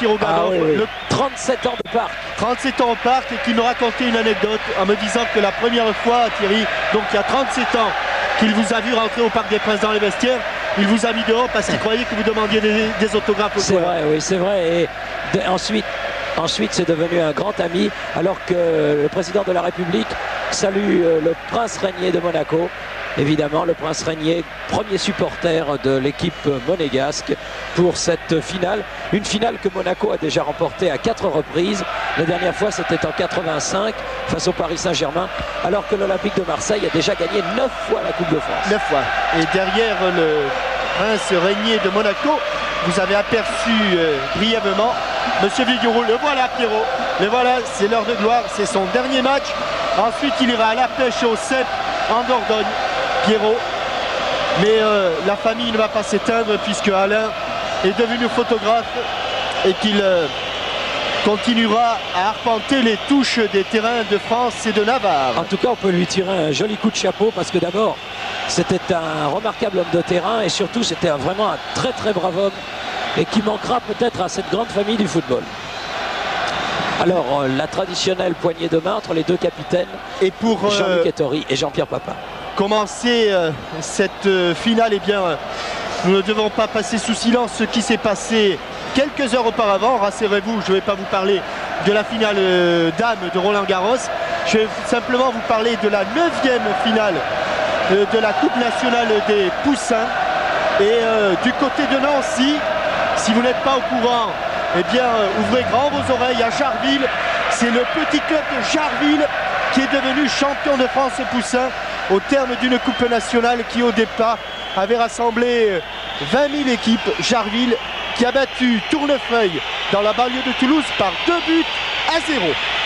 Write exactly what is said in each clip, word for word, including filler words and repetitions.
Pierrot Gardot, ah, oui, oui. le trente-sept ans de parc. trente-sept ans au parc, et qui me racontait une anecdote en me disant que la première fois, Thierry, donc il y a trente-sept ans, qu'il vous a vu rentrer au Parc des Princes dans les vestiaires, il vous a mis dehors parce qu'il croyait que vous demandiez des, des autographes aux C'est joueurs. vrai, oui, c'est vrai. Et de, ensuite, ensuite c'est devenu un grand ami, alors que le président de la République salue euh, le prince régnier de Monaco. Évidemment, le prince régnier, premier supporter de l'équipe monégasque pour cette finale. Une finale que Monaco a déjà remportée à quatre reprises. La dernière fois, c'était en quatre-vingt-cinq face au Paris Saint-Germain, alors que l'Olympique de Marseille a déjà gagné neuf fois la Coupe de France. Neuf fois. Et derrière le prince régnier de Monaco, vous avez aperçu euh, brièvement Monsieur Vigouroux. Le voilà, Pierrot. Le voilà, c'est l'heure de gloire. C'est son dernier match. Ensuite, il ira à la pêche au Cep en Dordogne. Pierrot, mais euh, la famille ne va pas s'éteindre puisque Alain est devenu photographe et qu'il euh, continuera à arpenter les touches des terrains de France et de Navarre. En tout cas, on peut lui tirer un joli coup de chapeau parce que d'abord, c'était un remarquable homme de terrain et surtout, c'était vraiment un très très brave homme et qui manquera peut-être à cette grande famille du football. Alors, euh, la traditionnelle poignée de main entre les deux capitaines, et pour Jean-Luc euh, Ettori et Jean-Pierre Papin. Commencer euh, cette euh, finale, eh bien, euh, nous ne devons pas passer sous silence ce qui s'est passé quelques heures auparavant. Rassurez-vous, je ne vais pas vous parler de la finale euh, dame de Roland Garros. Je vais simplement vous parler de la neuvième finale euh, de la Coupe nationale des Poussins. Et euh, du côté de Nancy, si vous n'êtes pas au courant, eh bien, euh, ouvrez grand vos oreilles à Jarville. C'est le petit club de Jarville qui est devenu champion de France Poussins au terme d'une coupe nationale qui au départ avait rassemblé vingt mille équipes. Jarville qui a battu Tournefeuille dans la banlieue de Toulouse par deux buts à zéro.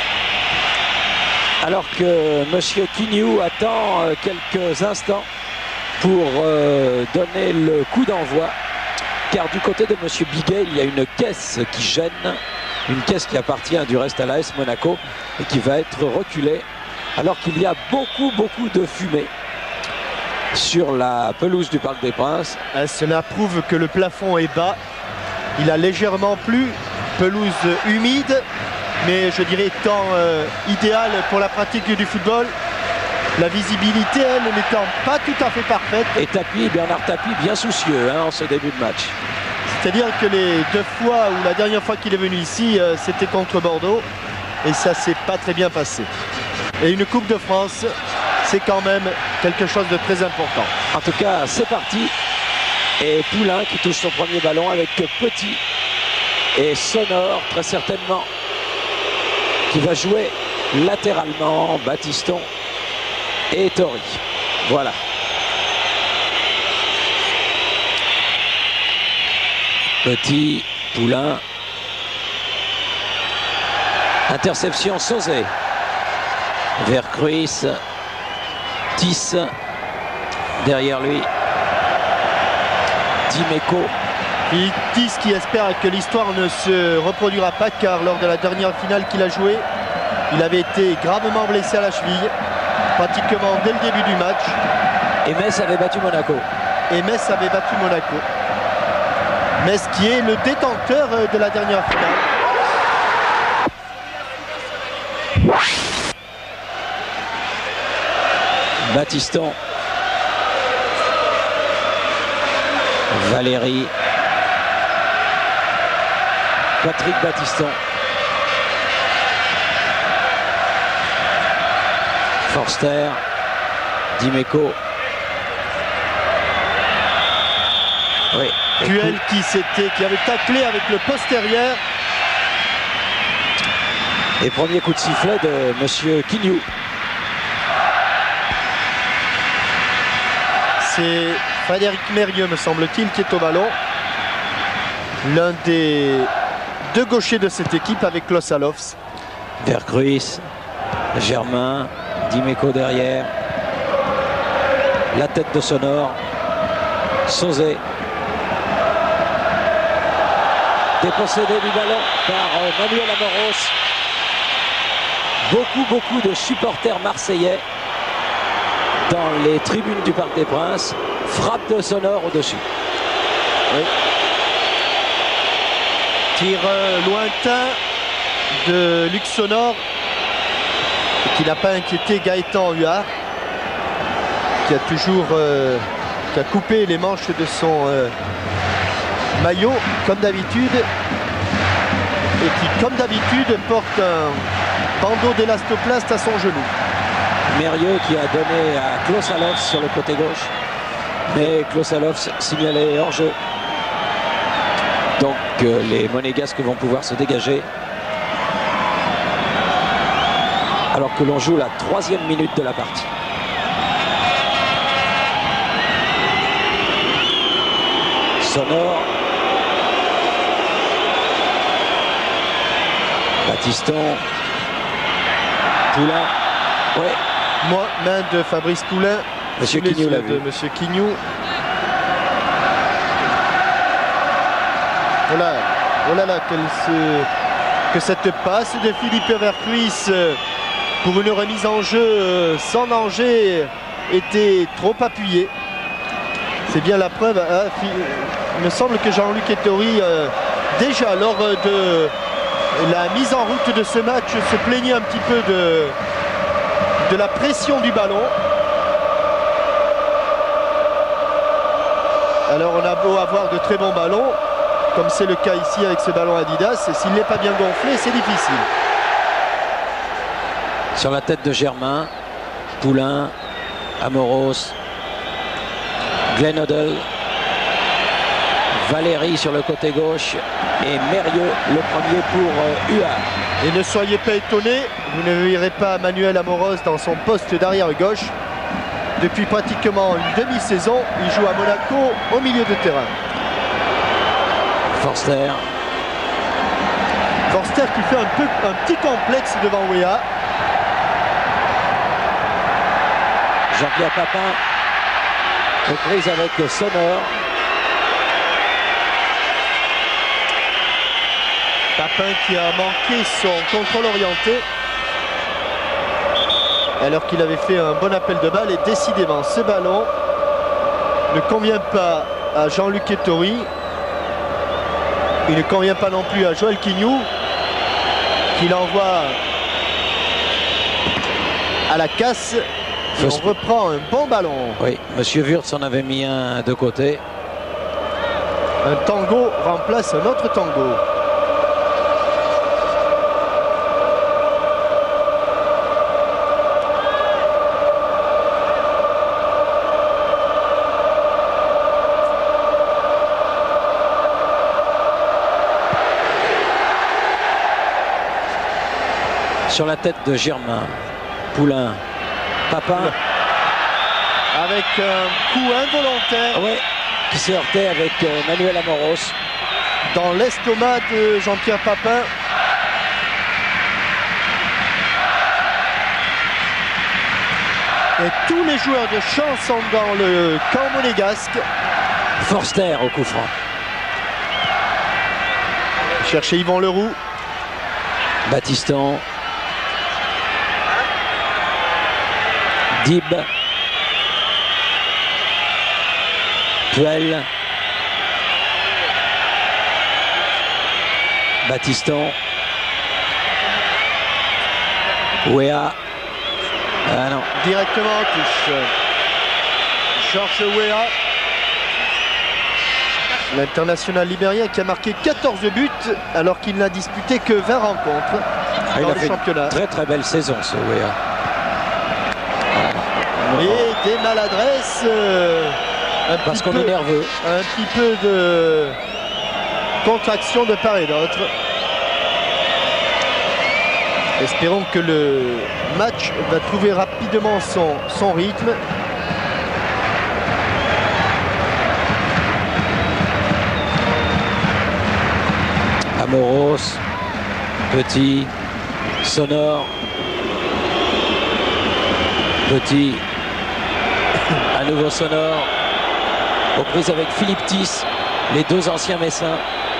Alors que M. Quignou attend euh, quelques instants pour euh, donner le coup d'envoi, car du côté de M. Biguet, il y a une caisse qui gêne, une caisse qui appartient du reste à l'A S Monaco et qui va être reculée, alors qu'il y a beaucoup, beaucoup de fumée sur la pelouse du Parc des Princes. Cela prouve que le plafond est bas. Il a légèrement plu, pelouse humide, mais je dirais temps euh, idéal pour la pratique du football. La visibilité, elle, n'étant pas tout à fait parfaite. Et Tapie, Bernard Tapie, bien soucieux hein, en ce début de match. C'est-à-dire que les deux fois, ou la dernière fois qu'il est venu ici, euh, c'était contre Bordeaux. Et ça s'est pas très bien passé. Et une Coupe de France, c'est quand même quelque chose de très important. En tout cas, c'est parti. Et Poulain qui touche son premier ballon avec Petit et Sonore, très certainement, qui va jouer latéralement Baptiston et Ettori. Voilà. Petit, Poulain. Interception Sauzet. Vercruis. Tisse. Derrière lui. Dimeco. Et Tisse qui espère que l'histoire ne se reproduira pas, car lors de la dernière finale qu'il a jouée, il avait été gravement blessé à la cheville, pratiquement dès le début du match. Et Metz avait battu Monaco. Et Metz avait battu Monaco. Metz qui est le détenteur de la dernière finale. Baptiston. Valérie. Patrick Baptiston. Forster. Dimeco. Oui. Puel qui s'était, qui avait taclé avec le postérieur. Et premier coup de sifflet de Monsieur Quignou. C'est Frédéric Mérieux, me semble-t-il, qui est au ballon. L'un des deux gauchers de cette équipe avec Los Alofs. Vercruis, Germain, Dimeco derrière. La tête de Sonore. Sauzet. Dépossédé du ballon par Manuel Amoros. Beaucoup, beaucoup de supporters marseillais dans les tribunes du Parc des Princes. Frappe de Sonore au-dessus. Oui. Tir euh, lointain de Luc Sonor, qui n'a pas inquiété Gaëtan Huard, qui a toujours euh, qui a coupé les manches de son euh, maillot comme d'habitude, et qui comme d'habitude porte un bandeau d'élastoplaste à son genou. Mérieux qui a donné à Klosalov sur le côté gauche, mais Klosalov signalé hors jeu. Donc euh, les Monégasques vont pouvoir se dégager. Alors que l'on joue la troisième minute de la partie. Sonor. Batiston. Poulain. Ouais. Moi, main de Fabrice Poulain. Monsieur Quignou l'a vu. De Monsieur Quignou. Voilà, oh là là, quelle ce... que cette passe de Philippe Vercruis pour une remise en jeu sans danger était trop appuyée. C'est bien la preuve. Hein, il me semble que Jean-Luc Ettori, euh, déjà lors de la mise en route de ce match, se plaignait un petit peu de, de la pression du ballon. Alors on a beau avoir de très bons ballons, comme c'est le cas ici avec ce ballon Adidas, et s'il n'est pas bien gonflé, c'est difficile. Sur la tête de Germain, Poulain, Amoros, Glenn Hoddle, Valéry sur le côté gauche et Mérieux le premier pour euh, Huard. Et ne soyez pas étonnés, vous ne verrez pas Manuel Amoros dans son poste d'arrière gauche. Depuis pratiquement une demi-saison, il joue à Monaco au milieu de terrain. Forster. Forster qui fait un, peu, un petit complexe devant Wea. Jean-Pierre Papin aux prises avec Sonor. Papin qui a manqué son contrôle orienté alors qu'il avait fait un bon appel de balle, et décidément ce ballon ne convient pas à Jean-Luc Ettori. Il ne convient pas non plus à Joël Quignou, qui l'envoie à la casse. Et on reprend un bon ballon. Oui, Monsieur Wurtz en avait mis un de côté. Un tango remplace un autre tango. Sur la tête de Germain, Poulain, Papin. Avec un coup involontaire. Oui, qui s'est heurté avec euh, Manuel Amoros. Dans l'estomac de Jean-Pierre Papin. Et tous les joueurs de champ sont dans le camp monégasque. Forster au coup franc. Chercher Yvan Leroux. Batiston. Dib. Puel. Batiston. Wea. Ah non. Directement en touche. Georges Wea. L'international libérien qui a marqué quatorze buts alors qu'il n'a disputé que vingt rencontres ah, dans il a le fait championnat. Une très très belle saison ce Wea. Et des maladresses. Euh, un Parce qu'on peu, est nerveux. Un petit peu de contraction de part et d'autre. Espérons que le match va trouver rapidement son, son rythme. Amoros, Petit, Sonor, Petit, à nouveau Sonor, aux prises avec Philippe Tiss, les deux anciens Messins.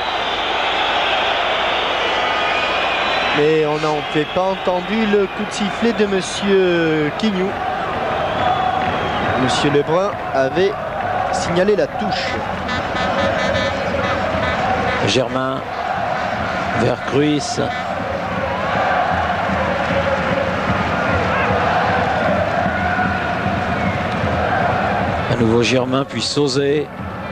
Mais on n'avait pas entendu le coup de sifflet de Monsieur Quignou. Monsieur Lebrun avait signalé la touche. Germain, Vercruis. À nouveau Germain, puis Sauzet.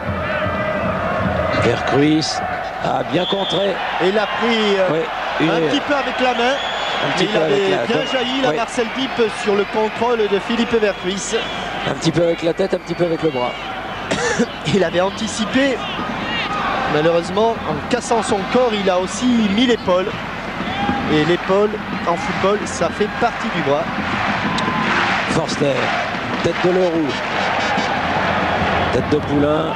Vercruis a bien contré. Et il a pris euh, oui, une... un petit peu avec la main. Un petit il peu avait avec la... bien Donc, jailli la oui. Marcel Dipp sur le contrôle de Philippe Vercruis. Un petit peu avec la tête, un petit peu avec le bras. Il avait anticipé. Malheureusement, en cassant son corps, il a aussi mis l'épaule. Et l'épaule, en football, ça fait partie du bras. Forster, tête de Leroux. Tête de Poulain.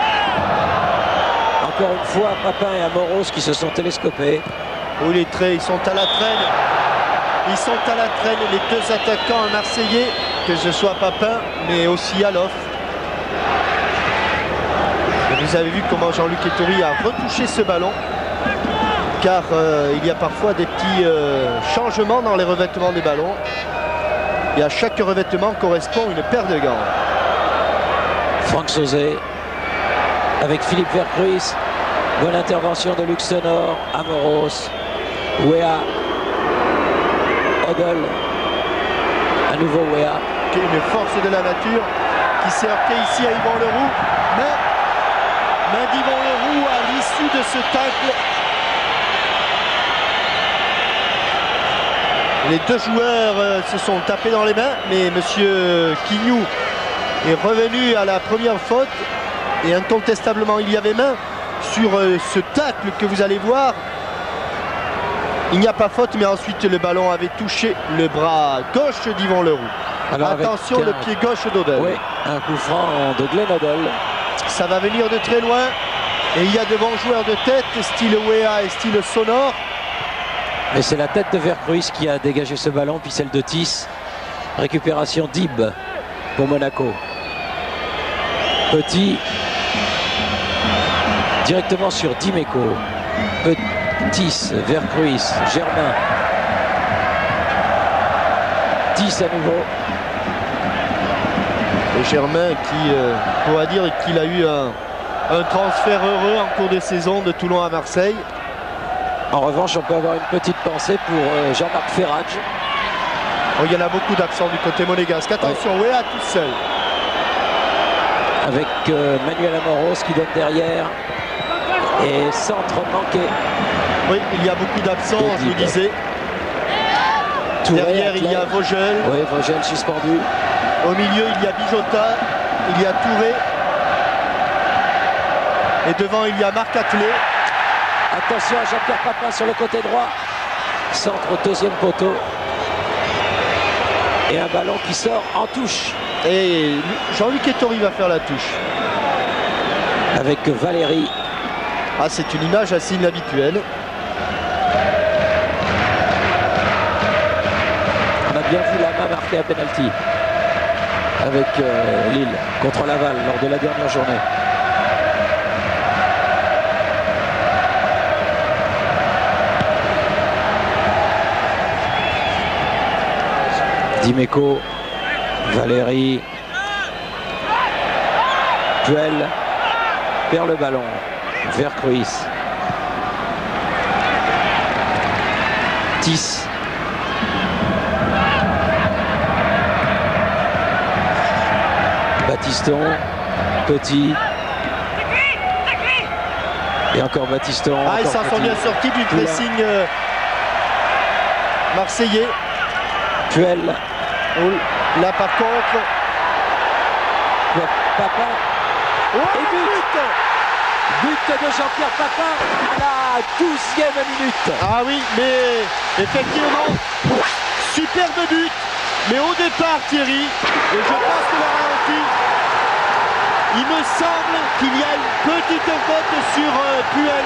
Encore une fois, Papin et Amoros qui se sont télescopés. Oh, les traits, ils sont à la traîne. Ils sont à la traîne, les deux attaquants marseillais, que ce soit Papin, mais aussi Alof. Et vous avez vu comment Jean-Luc Ettori a retouché ce ballon, car euh, il y a parfois des petits euh, changements dans les revêtements des ballons. Et à chaque revêtement correspond une paire de gants. Franck Sauzet avec Philippe Vercruis. Bonne intervention de Luxenor, Amoros, Wea, Odell, à nouveau Wea. Une force de la nature qui s'est heurtée ici à Yvan Leroux. Mais, mais d'Yvan Leroux à l'issue de ce tacle. Les deux joueurs euh, se sont tapés dans les mains, mais monsieur Quignou est revenu à la première faute. Et incontestablement, il y avait main sur euh, ce tacle que vous allez voir. Il n'y a pas faute, mais ensuite le ballon avait touché le bras gauche d'Yvan Leroux. Alors attention, le un... pied gauche d'Odell. Oui, un coup franc de Glenn Odell. Ça va venir de très loin. Et il y a de bons joueurs de tête, style Wea et style Sonor. Mais c'est la tête de Vercruis qui a dégagé ce ballon, puis celle de Tis. Récupération d'Ib pour Monaco. Petit. Directement sur Dimeco. Tis, Vercruis, Germain. Tis à nouveau. Et Germain qui euh, pourra dire qu'il a eu un, un transfert heureux en cours de saison de Toulon à Marseille. En revanche, on peut avoir une petite pensée pour euh, Jean-Marc Ferrage. Oh, il y en a beaucoup d'absents du côté monégasque. Attention, ouais. Wea tout seul. Avec euh, Manuel Amoros qui donne derrière. Et centre manqué. Oui, il y a beaucoup d'absents, je vous disais. Touré, derrière, il y a Vogel. Oui, Vogel suspendu. Au milieu, il y a Bijota. Il y a Touré. Et devant, il y a Marc Attelé. Attention à Jean-Pierre Papin sur le côté droit. Centre au deuxième poteau. Et un ballon qui sort en touche. Et Jean-Luc Ettori va faire la touche. Avec Valérie. Ah, c'est une image assez inhabituelle. On a bien vu la main marquée à penalty avec euh, Lille contre Laval lors de la dernière journée. Dimeco, Valérie, Puel perd le ballon. Vercruis. Tis. Baptiston. Petit. Et encore Baptiston. Ah, ils s'en sont bien sortis du pressing euh, marseillais. Puel. Oh, là par contre. Papin. Oh, et but But de Jean-Pierre Papin à la douzième minute. Ah oui, mais effectivement, superbe but. Mais au départ, Thierry, et je passe de la ralenti, il me semble qu'il y a une petite faute sur euh, Puel.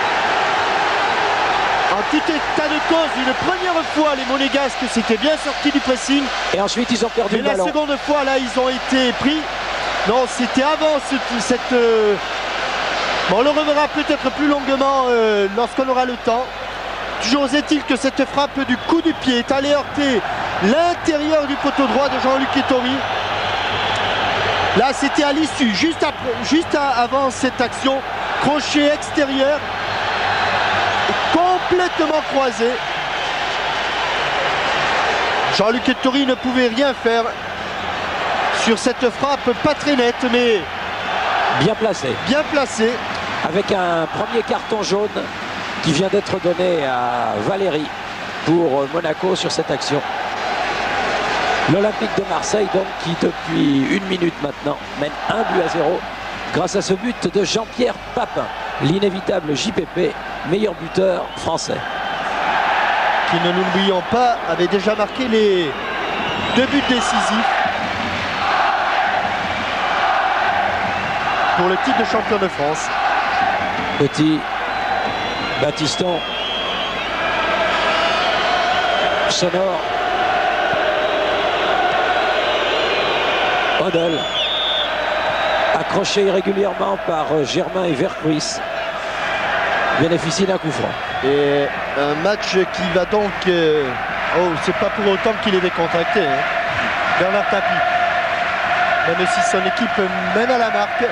En tout état de cause, une première fois, les Monégasques s'étaient bien sortis du pressing. Et ensuite, ils ont perdu mais le ballon. Mais la seconde fois, là, ils ont été pris. Non, c'était avant ce, cette... Euh... Bon, on le reverra peut-être plus longuement euh, lorsqu'on aura le temps. Toujours est-il que cette frappe du coup du pied est allée heurter l'intérieur du poteau droit de Jean-Luc Ettori. Là, c'était à l'issue, juste, après, juste à, avant cette action. Crochet extérieur. Et complètement croisé. Jean-Luc Ettori ne pouvait rien faire sur cette frappe pas très nette, mais bien placé. Bien placé. Avec un premier carton jaune qui vient d'être donné à Valéry pour Monaco sur cette action. L'Olympique de Marseille, donc, qui depuis une minute maintenant mène un but à zéro grâce à ce but de Jean-Pierre Papin, l'inévitable J P P, meilleur buteur français. Qui, ne nous l'oublions pas, avait déjà marqué les deux buts décisifs pour le titre de champion de France. Petit, Batiston, Sonore, Odell, accroché irrégulièrement par Germain et Vercruis, bénéficie d'un coup franc. Et un match qui va donc... Euh... Oh, c'est pas pour autant qu'il est décontracté. Hein. Bernard Tapie, même si son équipe mène à la marque.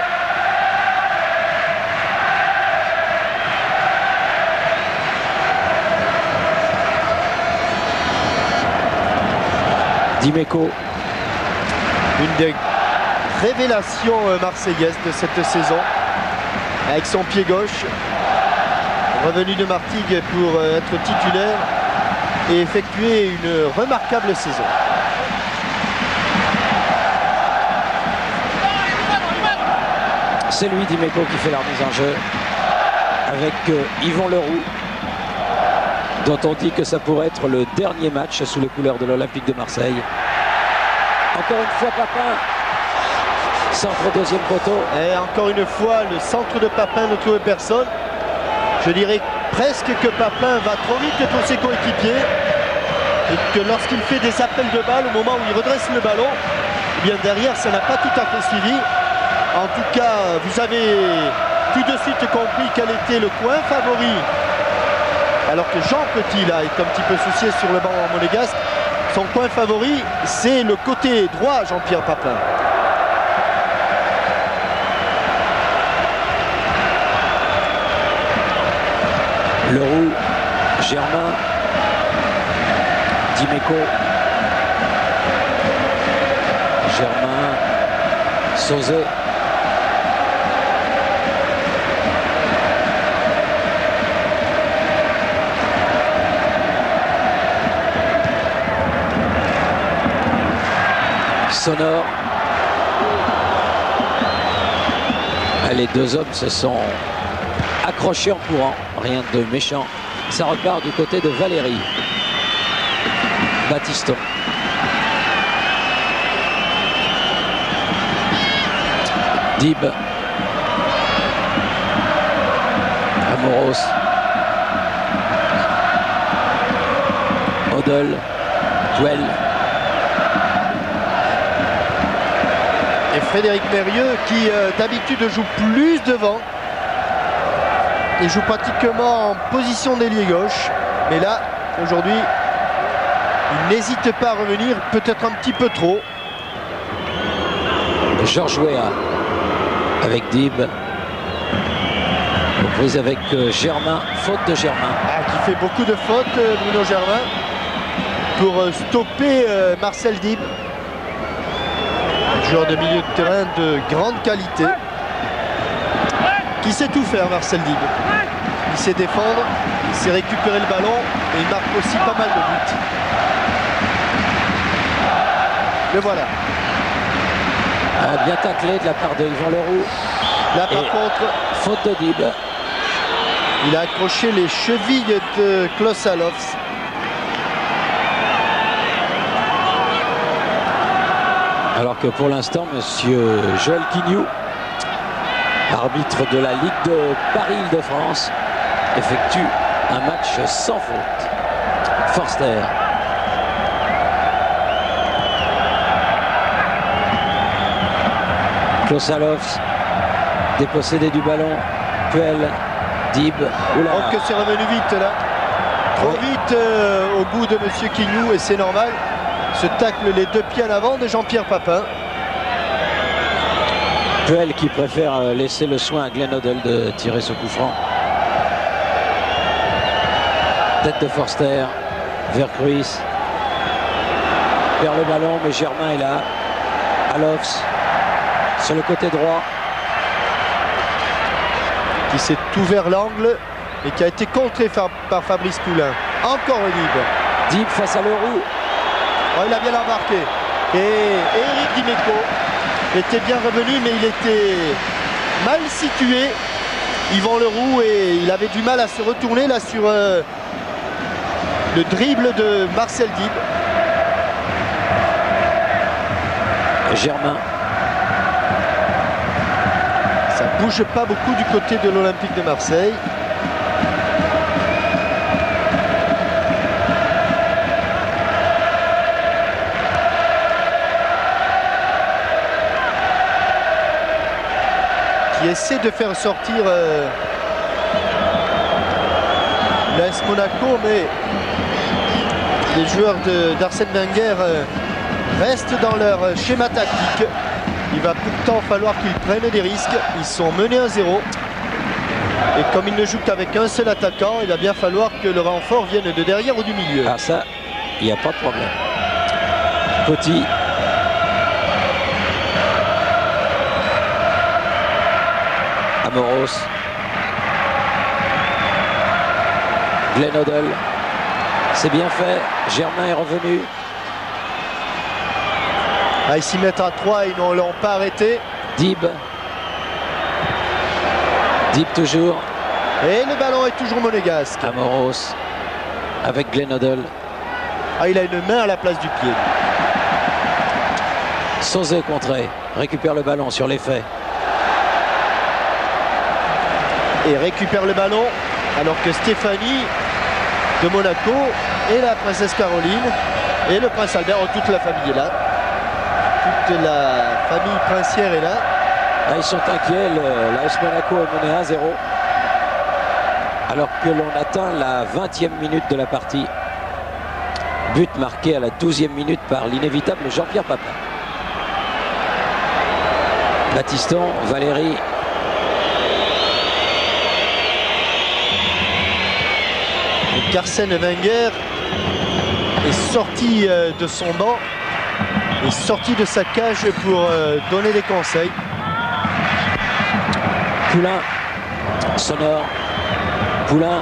Dimeco. Une des révélations marseillaises de cette saison. Avec son pied gauche. Revenu de Martigues pour être titulaire et effectuer une remarquable saison. C'est lui, Dimeco, qui fait la remise en jeu avec euh, Yvon Leroux, dont on dit que ça pourrait être le dernier match sous les couleurs de l'Olympique de Marseille. Encore une fois, Papin, centre deuxième poteau. Et encore une fois, le centre de Papin ne trouvait personne. Je dirais presque que Papin va trop vite pour ses coéquipiers et que lorsqu'il fait des appels de balle, au moment où il redresse le ballon, eh bien derrière, ça n'a pas tout à fait suivi. En tout cas, vous avez tout de suite compris quel était le coin favori. Alors que Jean Petit, là, est un petit peu soucié sur le banc monégasque. Son coin favori, c'est le côté droit, Jean-Pierre Papin. Leroux, Germain, Dimeco, Germain, Sauzet. Sonore. Les deux hommes se sont accrochés en courant, rien de méchant. Ça repart du côté de Valéry. Batiston. Dib. Amoros. Odell. Tuel. Et Frédéric Mérieux qui euh, d'habitude joue plus devant. Il joue pratiquement en position d'ailier gauche. Mais là, aujourd'hui, il n'hésite pas à revenir, peut-être un petit peu trop. Georges Weah avec Dib. Reprise avec euh, Germain, faute de Germain. Ah, qui fait beaucoup de fautes, euh, Bruno Germain, pour euh, stopper euh, Marcel Dib. Un joueur de milieu de terrain de grande qualité. Qui sait tout faire, Marcel Dib. Il sait défendre, il sait récupérer le ballon et il marque aussi pas mal de buts. Le voilà. Ah, bien taclé de la part de Yvon Leroux. Là par et contre, faute de Dib. Il a accroché les chevilles de Klaus Allofs. Alors que pour l'instant, monsieur Joël Quignou, arbitre de la Ligue de Paris-Île-de-France, effectue un match sans faute. Forster. Klaus Allofs, dépossédé du ballon. Puel, Dib. Oula. Donc c'est revenu vite là. Trop Oui. vite euh, au goût de monsieur Quignou et c'est normal. Ce tacle les deux pieds en avant de Jean-Pierre Papin. Puel qui préfère laisser le soin à Glenn Odell de tirer ce coup franc. Tête de Forster vers Cruyff. Vers le ballon, mais Germain est là. Alofs sur le côté droit. Qui s'est ouvert l'angle et qui a été contré par, par Fabrice Poulain. Encore Dib. Dib face à Leroux. Oh, il a bien embarqué. Et Eric Dimeco était bien revenu, mais il était mal situé. Yvan Leroux, et il avait du mal à se retourner là sur euh, le dribble de Marcel Dib. Germain. Ça bouge pas beaucoup du côté de l'Olympique de Marseille. Qui essaie de faire sortir euh, l'A S Monaco, mais les joueurs d'Arsène Wenger euh, restent dans leur schéma tactique. Il va pourtant falloir qu'ils prennent des risques. Ils sont menés à zéro. Et comme ils ne jouent qu'avec un seul attaquant, il va bien falloir que le renfort vienne de derrière ou du milieu. Ah ça, il n'y a pas de problème. Coty. Amoros. Glenn Hoddle. C'est bien fait. Germain est revenu. Ah, ils s'y mettent à trois, ils ne l'ont pas arrêté. Dib. Dib toujours. Et le ballon est toujours monégasque. Amoros avec Glenn Hoddle. Ah, il a une main à la place du pied. Sauzet contré. Récupère le ballon sur l'effet. Et récupère le ballon alors que Stéphanie de Monaco et la princesse Caroline et le prince Albert, toute la famille est là. Toute la famille princière est là. Ah, ils sont inquiets, l'A S Monaco est mené un zéro. Alors que l'on atteint la vingtième minute de la partie. But marqué à la douzième minute par l'inévitable Jean-Pierre Papin. Baptiston, Valérie. Arsène Wenger est sorti de son banc, est sorti de sa cage pour donner des conseils. Poulain, Sonore, Poulain.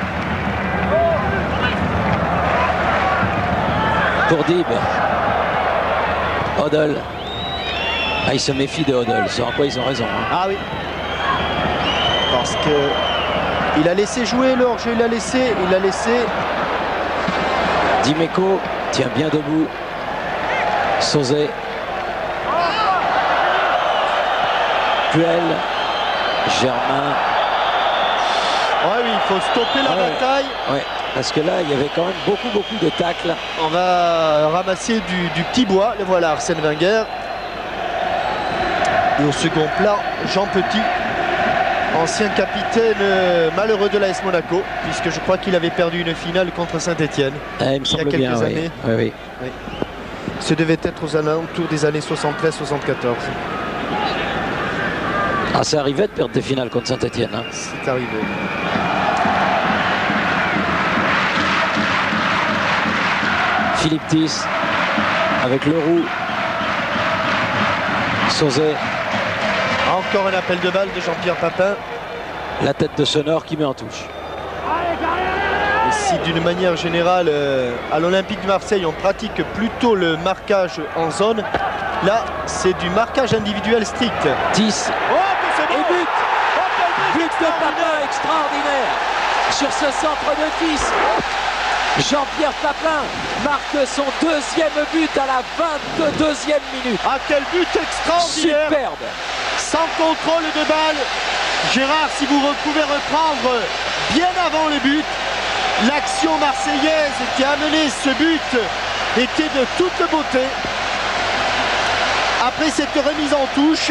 Pour Dib. Hoddle. Ah, il se méfie de Hoddle, c'est en quoi ils ont raison. Hein. Ah oui. Parce que il a laissé jouer le hors-jeu, il a laissé, il a laissé. Dimeco tient bien debout. Sauzet. Puel. Germain. Ouais, oui, il faut stopper la ouais, bataille. Ouais, parce que là, il y avait quand même beaucoup, beaucoup de tacles. On va ramasser du, du petit bois. Le voilà, Arsène Wenger. Et au second plan, Jean Petit. Ancien capitaine euh, malheureux de l'A S Monaco, puisque je crois qu'il avait perdu une finale contre Saint-Etienne. Ah, il me semble il y a quelques bien, années. Oui. Oui, oui. Ce devait être aux alentours des années soixante-treize soixante-quatorze. Ah, ça arrivait de perdre des finales contre Saint-Etienne. Hein. C'est arrivé. Philippe Thys avec Leroux. Sauzet. Encore un appel de balle de Jean-Pierre Papin. La tête de Sonore qui met en touche. Et si d'une manière générale, euh, à l'Olympique de Marseille, on pratique plutôt le marquage en zone, là, c'est du marquage individuel strict. Thys. Oh, mais c'est bon. Et but. Oh, but, but de Papin extraordinaire sur ce centre de Thys. Jean-Pierre Papin marque son deuxième but à la vingt-deuxième minute. Ah, quel but extraordinaire! Superbe! Sans contrôle de balle. Gérard, si vous pouvez reprendre bien avant le but, l'action marseillaise qui a mené ce but était de toute beauté. Après cette remise en touche,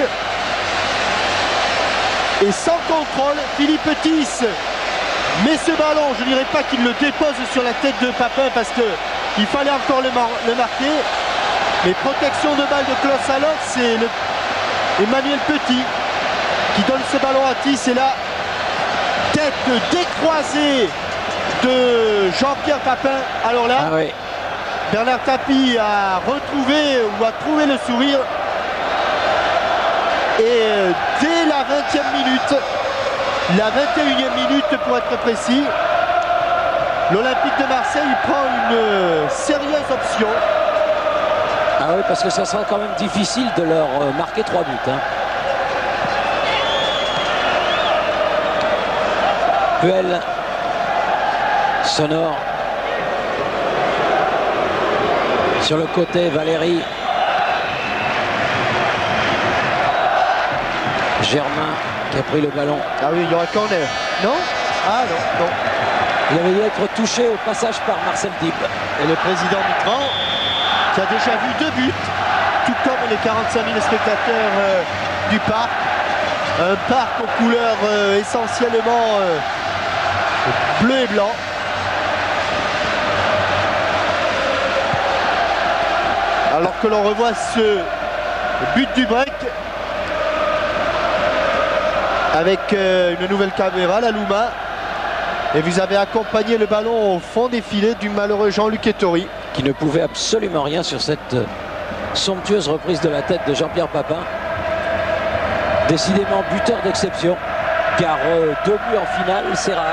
et sans contrôle, Philippe Thys met ce ballon, je ne dirais pas qu'il le dépose sur la tête de Papin parce qu'il fallait encore le, mar le marquer. Mais protection de balle de Klaus Allofs, c'est le Emmanuel Petit qui donne ce ballon à Thys. Et là, tête décroisée de Jean-Pierre Papin. Alors là, Ah oui. Bernard Tapie a retrouvé ou a trouvé le sourire. Et dès la vingtième minute, la vingt et unième minute pour être précis, l'Olympique de Marseille prend une sérieuse option. Ah oui, parce que ça sera quand même difficile de leur marquer trois buts. Hein. Puel, Sonore. Sur le côté, Valérie. Germain qui a pris le ballon. Ah oui, il y aura corner. Non? Ah non, non. Il avait dû être touché au passage par Marcel Dib. Et le président Mitran, qui a déjà vu deux buts, tout comme les quarante-cinq mille spectateurs euh, du parc. Un parc aux couleurs euh, essentiellement euh, bleu et blanc. Alors que l'on revoit ce but du break avec euh, une nouvelle caméra, la Luma. Et vous avez accompagné le ballon au fond des filets du malheureux Jean-Luc Ettori. Qui ne pouvait absolument rien sur cette somptueuse reprise de la tête de Jean-Pierre Papin. Décidément buteur d'exception, car euh, deux buts en finale, c'est rare.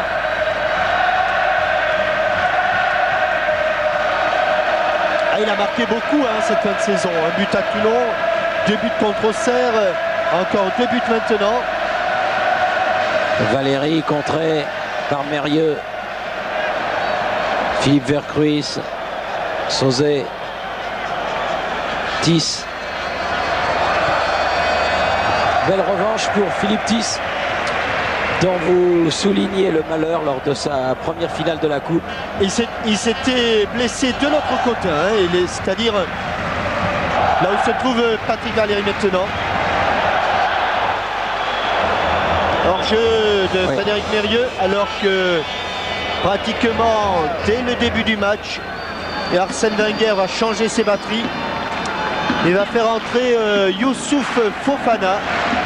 Ah, il a marqué beaucoup hein, cette fin de saison. Un but à Toulon, deux buts contre Auxerre, encore deux buts maintenant. Valérie contré par Mérieux. Philippe Vercruis, Sauzet, Thies. Belle revanche pour Philippe Thies, dont vous soulignez le malheur lors de sa première finale de la Coupe. Il s'était blessé de l'autre côté, hein, c'est-à-dire là où se trouve Patrick Valéry maintenant. Hors-jeu de oui. Frédéric Mérieux, alors que pratiquement dès le début du match, et Arsène Wenger va changer ses batteries. Il va faire entrer euh, Youssouf Fofana.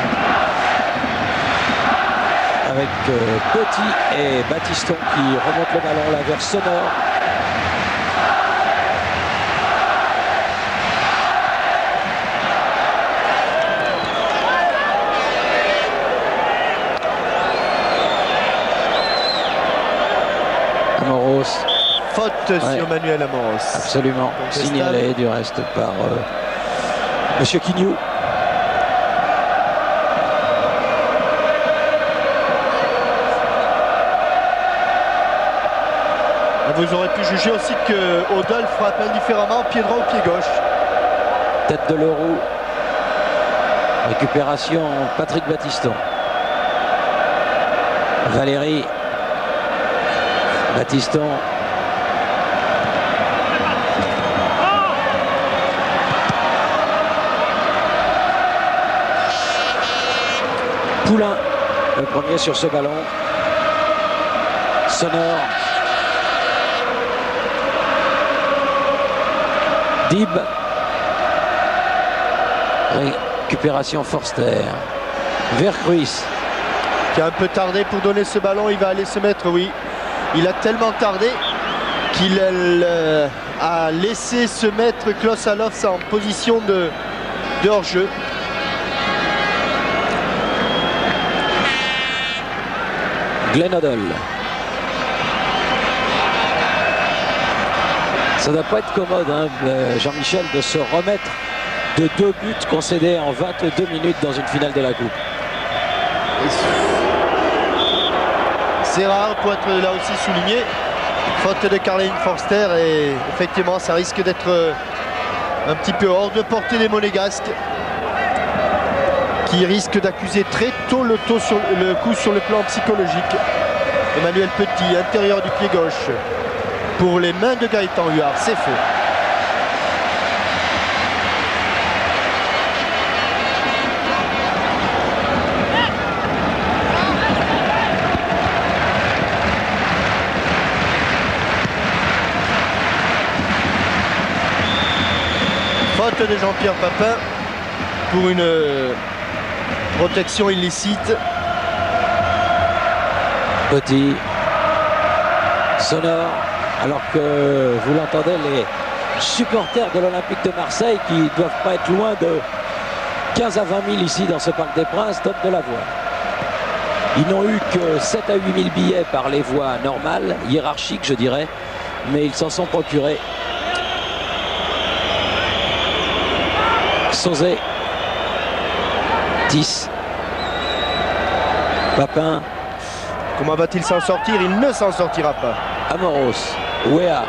Avec euh, Petit et Baptiston qui remontent le ballon là vers Sonore. Amoros. Faute ouais. sur Manuel Amoros. Absolument. Signalé du reste par euh, Monsieur Quignou. Vous aurez pu juger aussi que Odol frappe indifféremment pied droit ou pied gauche. Tête de Leroux. Récupération Patrick Baptiston. Valérie. Baptiston. Poulain, le premier sur ce ballon. Sonore. Dib. Récupération Forster. Vercruis. Qui a un peu tardé pour donner ce ballon. Il va aller se mettre, oui. Il a tellement tardé qu'il euh, a laissé se mettre Klaus Allofs en position de, de hors-jeu. Glenn Hoddle. Ça ne doit pas être commode, hein, Jean-Michel, de se remettre de deux buts concédés en vingt-deux minutes dans une finale de la Coupe. C'est rare pour être là aussi souligné. Faute de Caroline Forster et effectivement ça risque d'être un petit peu hors de portée des Monégasques qui risquent d'accuser très tôt le, tôt sur le coup sur le plan psychologique. Emmanuel Petit, intérieur du pied gauche. Pour les mains de Gaëtan Huard, c'est faux. Faute de Jean-Pierre Papin pour une protection illicite. Petit. sonore, alors que vous l'entendez, les supporters de l'Olympique de Marseille, qui ne doivent pas être loin de quinze à vingt mille ici dans ce Parc des Princes, donnent de la voix. Ils n'ont eu que sept à huit mille billets par les voies normales, hiérarchiques je dirais, mais ils s'en sont procurés. Sauzet, dix. Papin. Comment va-t-il s'en sortir? Il ne s'en sortira pas. Amoros, Ouéa.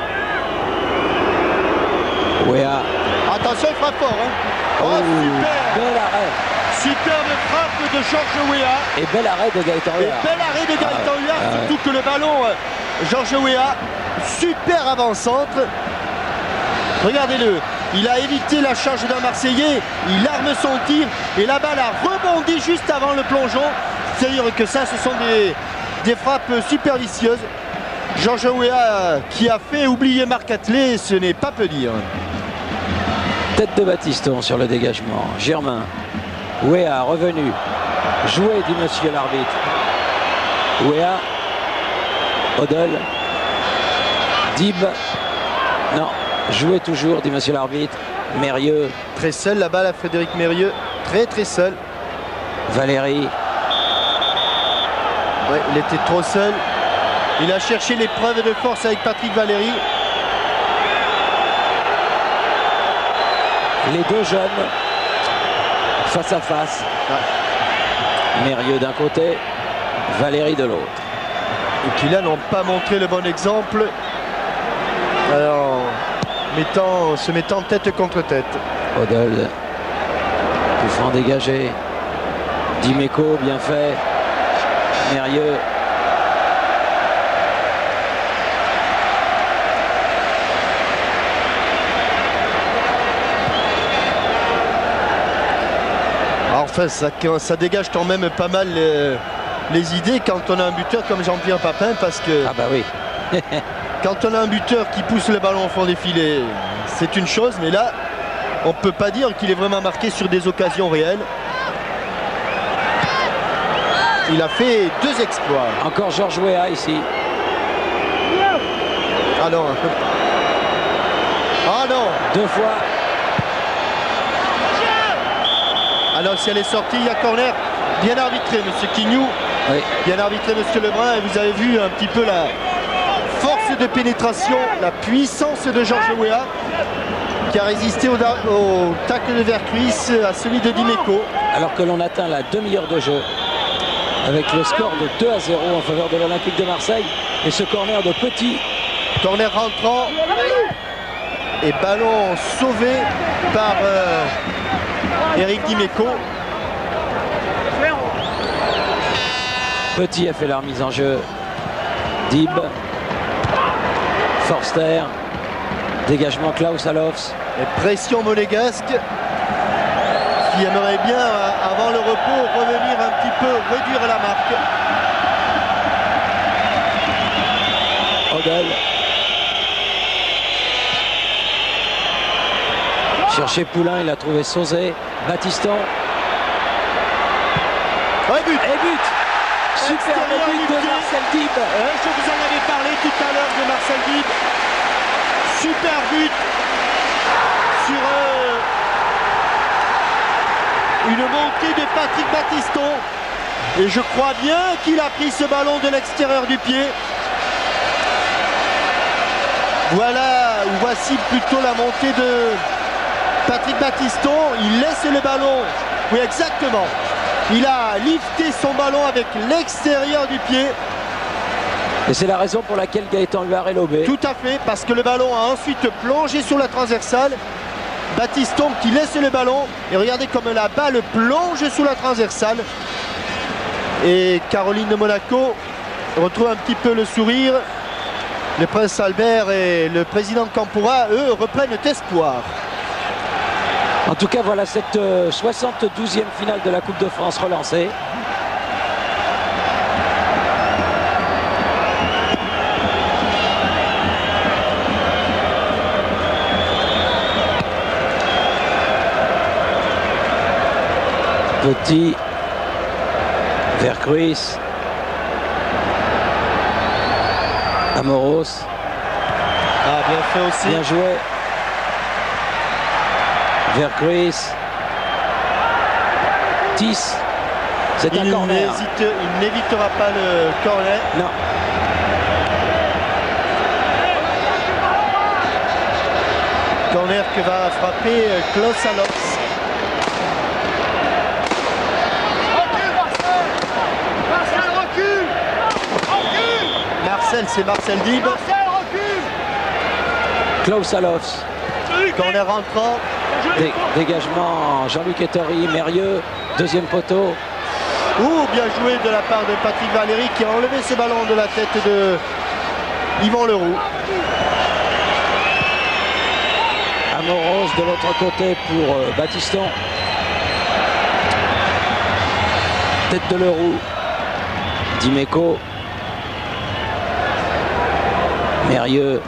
Ouéa. Attention, il frappe fort. Hein. Oh, Oh, super! bel arrêt. Superbe frappe de Georges Weah. Et bel arrêt de Gaëtan Et Huard. bel arrêt de Gaëtan Ah ouais. Huard, Ah ouais. surtout que le ballon, euh, Georges Weah, super avant-centre. Regardez-le, il a évité la charge d'un Marseillais, il arme son tir et la balle a rebondi juste avant le plongeon. C'est-à-dire que ça, ce sont des, des frappes super vicieuses. Georges Weah qui a fait oublier Marc Attelé, ce n'est pas peu dire. Tête de Batiston sur le dégagement. Germain. Ouéa revenu. Joué, dit monsieur l'arbitre. Ouéa. Odell. Dib. Non. Joué toujours, dit monsieur l'arbitre. Mérieux. Très seul la balle à Frédéric Mérieux, très très seul. Valérie. Ouais, il était trop seul. Il a cherché l'épreuve de force avec Patrick Valéry. Les deux jeunes face à face. Ouais. Mérieux d'un côté, Valérie de l'autre. Et qui là n'ont pas montré le bon exemple. Alors, mettant, se mettant tête contre tête. Odell. Coup franc dégagé. Dimeco, bien fait. Mérieux. Enfin, ça, ça dégage quand même pas mal les, les idées quand on a un buteur comme Jean-Pierre Papin, parce que Ah bah oui. quand on a un buteur qui pousse le ballon au fond des filets, c'est une chose, mais là, on ne peut pas dire qu'il est vraiment marqué sur des occasions réelles. Il a fait deux exploits. Encore Georges Weah ici. Ah non. Ah non. Deux fois. Alors si elle est sortie, il y a corner. Bien arbitré, monsieur Quignou. Oui. Bien arbitré, monsieur Lebrun. Et vous avez vu un petit peu la force de pénétration, la puissance de Georges Weah, qui a résisté au, au tacle de Vercuis, à celui de Dimeco. Alors que l'on atteint la demi-heure de jeu avec le score de deux à zéro en faveur de l'Olympique de Marseille. Et ce corner de Petit. Corner rentrant. Et ballon sauvé par euh, Eric Dimeco. Petit a fait la remise en jeu. Dib. Forster. Dégagement Klaus Allofs. Et pression monégasque qui aimerait bien, avant le repos, revenir un petit peu, réduire la marque. Odell. Chercher Poulain, il a trouvé Sauzet. Batiston. Ouais, but. Et but. Super Extérieur but du de pied. Marcel Dib. Euh, je vous en avais parlé tout à l'heure de Marcel Dib. Super but sur euh, une montée de Patrick Batiston. Et je crois bien qu'il a pris ce ballon de l'extérieur du pied. Voilà, ou voici plutôt la montée de Patrick Batiston. Il laisse le ballon. Oui, exactement. Il a lifté son ballon avec l'extérieur du pied. Et c'est la raison pour laquelle Gaëtan Huard est lobé. Tout à fait, parce que le ballon a ensuite plongé sur la transversale. Batiston qui laisse le ballon. Et regardez comme la balle plonge sous la transversale. Et Caroline de Monaco retrouve un petit peu le sourire. Le prince Albert et le président Campura, eux, reprennent espoir. En tout cas, voilà cette euh, soixante-douzième finale de la Coupe de France relancée. Petit, Vercuis, Amoros. Ah, bien fait aussi. Bien joué. Vercruis. Tis. C'est un Il corner. n'hésite- il n'évitera pas le corner. Non. Corner que va frapper Klaus Allofs. Marcel, c'est Marcel Dib. Klaus Allofs. Corner rentrant. Dé dégagement Jean-Luc Ettori, Mérieux, deuxième poteau. Ouh, bien joué de la part de Patrick Valéry qui a enlevé ce ballon de la tête de Yvan Leroux. Amoros de l'autre côté pour euh, Battiston. Tête de Leroux. Dimeco. Mérieux.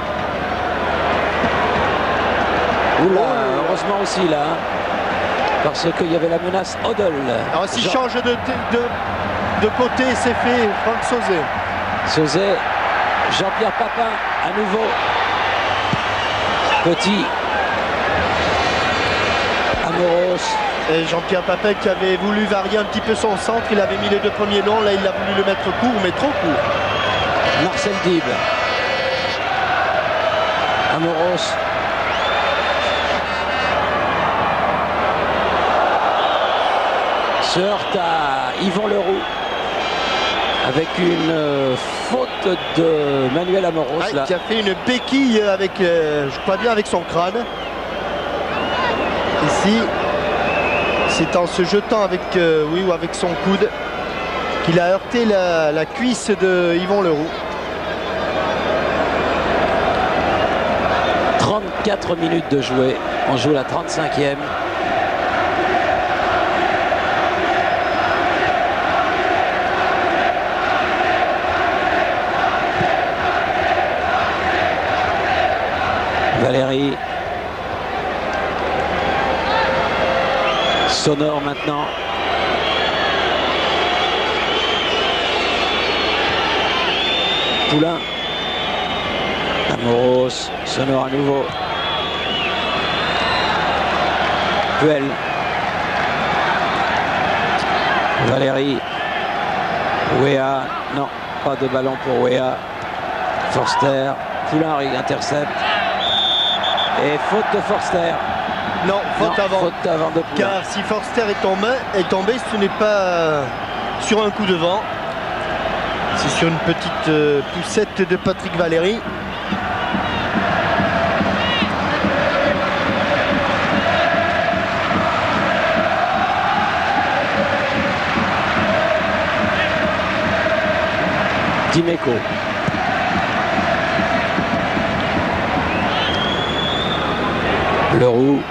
Oula, heureusement aussi là. Hein, parce qu'il y avait la menace Odell. Alors s'il Jean... change de, de, de côté, c'est fait. Franck Sauzet. Sauzet. Jean-Pierre Papin à nouveau. Petit. Amoros. Et Jean-Pierre Papin qui avait voulu varier un petit peu son centre. Il avait mis les deux premiers longs. Là, il a voulu le mettre court, mais trop court. Marcel Dib. Amoros. Se heurte à Yvan Leroux avec une euh, faute de Manuel Amoros Ah, là. qui a fait une béquille avec, euh, je crois bien, avec son crâne. Ici, c'est en se jetant avec, euh, oui, ou avec son coude qu'il a heurté la, la cuisse de Yvan Leroux. trente-quatre minutes de jouer. On joue la trente-cinquième. Valéry. Sonore maintenant. Poulain. Amoros. Sonore à nouveau. Puel. Valéry. Wea. Non, pas de ballon pour Wea. Forster. Poulain intercepte. Et faute de Forster. Non, faute non, avant. Faute avant de Poulain. Car si Forster est tombé, est tombé ce n'est pas sur un coup de vent. C'est sur une petite euh, poussette de Patrick Valéry. Dimeco. Leroux.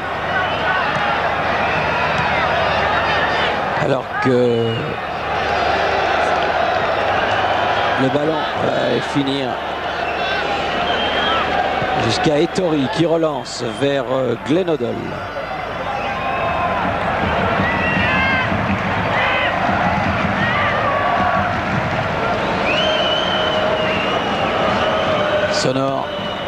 Alors que le ballon va finir jusqu'à Ettori qui relance vers Glenn Odell. Sonore.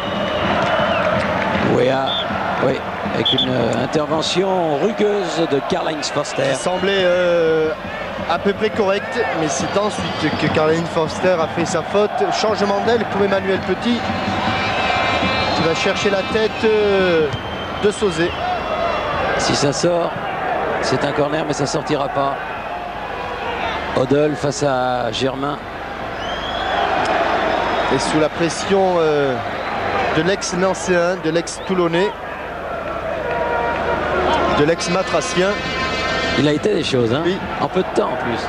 Wea. Oui, avec une euh, intervention rugueuse de Karl-Heinz Forster. Qui semblait euh, à peu près correct, mais c'est ensuite que Karl-Heinz Forster a fait sa faute. Changement d'aile pour Emmanuel Petit, qui va chercher la tête euh, de Sauzet. Si ça sort, c'est un corner, mais ça sortira pas. Odell face à Germain. Et sous la pression euh, de l'ex-Nancéen, de l'ex-Toulonnais, de l'ex-Matrassien. Il a été des choses, hein, oui. En peu de temps en plus.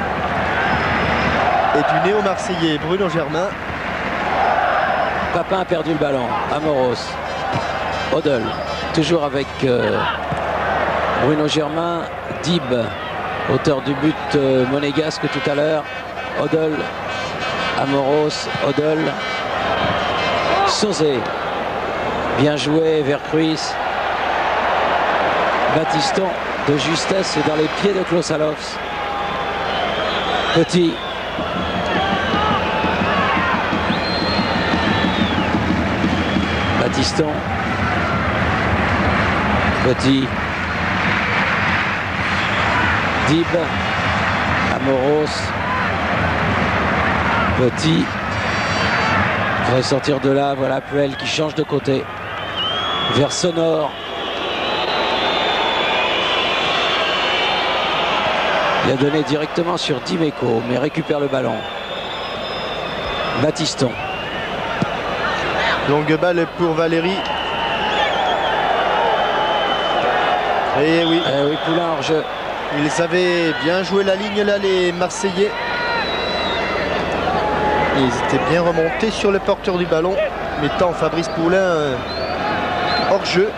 Et du néo-marseillais Bruno Germain. Papin a perdu le ballon. Amoros. Odell. Toujours avec euh, Bruno Germain. Dib, auteur du but euh, monégasque tout à l'heure. Odell. Amoros. Odell. Sauzet. Bien joué. Vercruis. Battiston de justesse dans les pieds de Klaus Allofs. Petit. Batiston. Petit. Dib. Amoros. Petit. Il faudrait sortir de là. Voilà Puel qui change de côté. Vers Sonor. Il a donné directement sur Dimeco, mais récupère le ballon. Batiston. Longue balle pour Valérie. Et oui. Eh oui, Poulain hors jeu. Ils avaient bien joué la ligne là, les Marseillais. Ils étaient bien remontés sur le porteur du ballon, mettant Fabrice Poulain euh, hors jeu.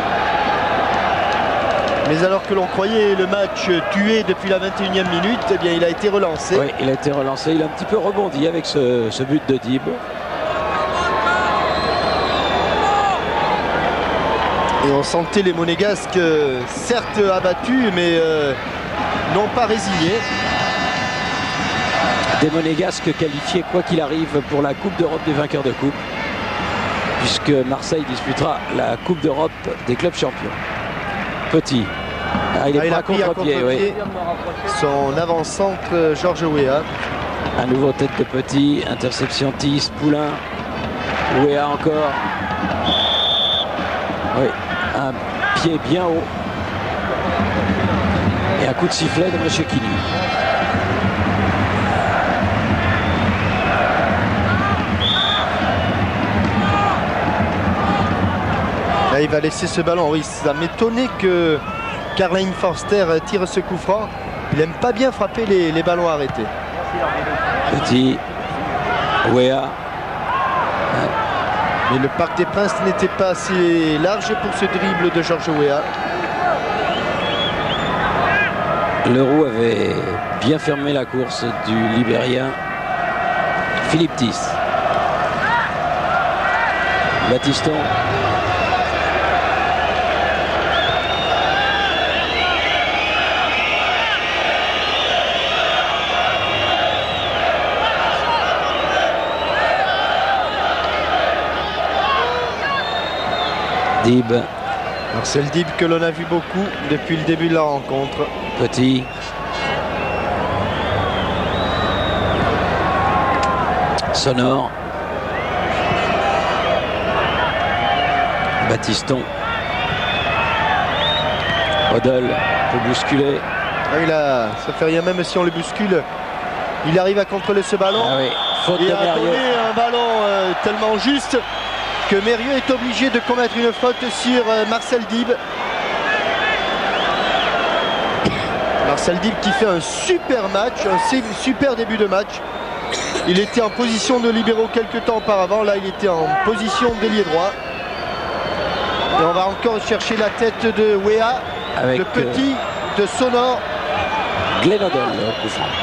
Mais alors que l'on croyait le match tué depuis la vingt et unième minute, eh bien il a été relancé. Oui, il a été relancé. Il a un petit peu rebondi avec ce, ce but de Dib. Et on sentait les Monégasques, euh, certes abattus, mais euh, non pas résignés. Des Monégasques qualifiés, quoi qu'il arrive, pour la Coupe d'Europe des vainqueurs de coupe, puisque Marseille disputera la Coupe d'Europe des clubs champions. Petit. Ah, il est ah, pas à contre-pied. Oui. Son avant-centre, Georges Weah. Un nouveau tête de Petit. Interception Tis, Poulain. Weah encore. Oui. Un pied bien haut. Et un coup de sifflet de M. Kini. Là, il va laisser ce ballon. Oui, ça m'étonnait que Karl-Heinz Forster tire ce coup franc. Il n'aime pas bien frapper les, les ballons arrêtés. Petit. Weah. Mais le Parc des Princes n'était pas assez large pour ce dribble de Georges Weah. Leroux avait bien fermé la course du Libérien Philippe Tis. Batiston. Dib. Marcel Dib que l'on a vu beaucoup depuis le début de la rencontre. Petit. Sonor. Batiston. Odell peut bousculer. Ah, il a, ça fait rien même si on le bouscule. Il arrive à contrôler ce ballon. Ah oui, faute et de a Mérieux. donné un ballon euh, tellement juste que Mérieux est obligé de commettre une faute sur euh, Marcel Dib. Marcel Dib qui fait un super match, un super début de match. Il était en position de libéraux quelques temps auparavant. Là, il était en position d'ailier droit. Et on va encore chercher la tête de Weah, avec de Petit, euh, de Sonor. Glenn Odell, le coup franc.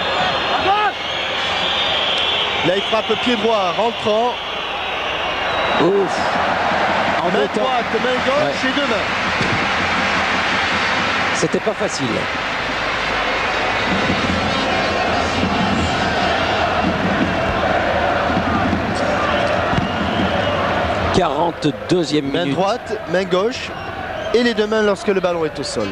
Là, il frappe pied droit, rentrant. Ouf. En main mettant... droite, main gauche ouais. et deux mains. C'était pas facile. quarante-deuxième minute. Main droite, main gauche et les deux mains lorsque le ballon est au sol.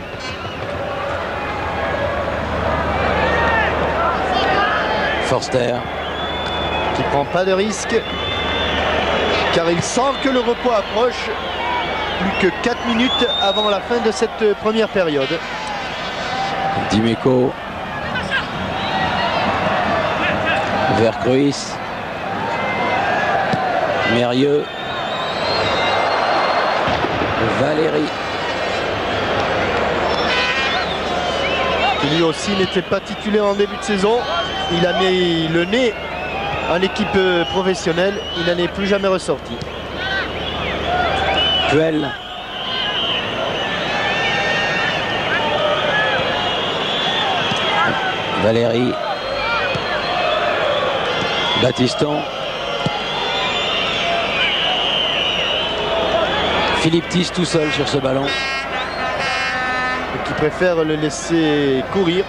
Forster. Qui prend pas de risque car il sent que le repos approche. Plus que quatre minutes avant la fin de cette première période. Dimeco. Vers Cruyff. Mérieux. Valérie. Qui lui aussi n'était pas titulaire en début de saison. Il a mis le nez en équipe professionnelle. Il n'en est plus jamais ressorti. Puel. Valérie. Batiston. Philippe Tis tout seul sur ce ballon. Et qui préfère le laisser courir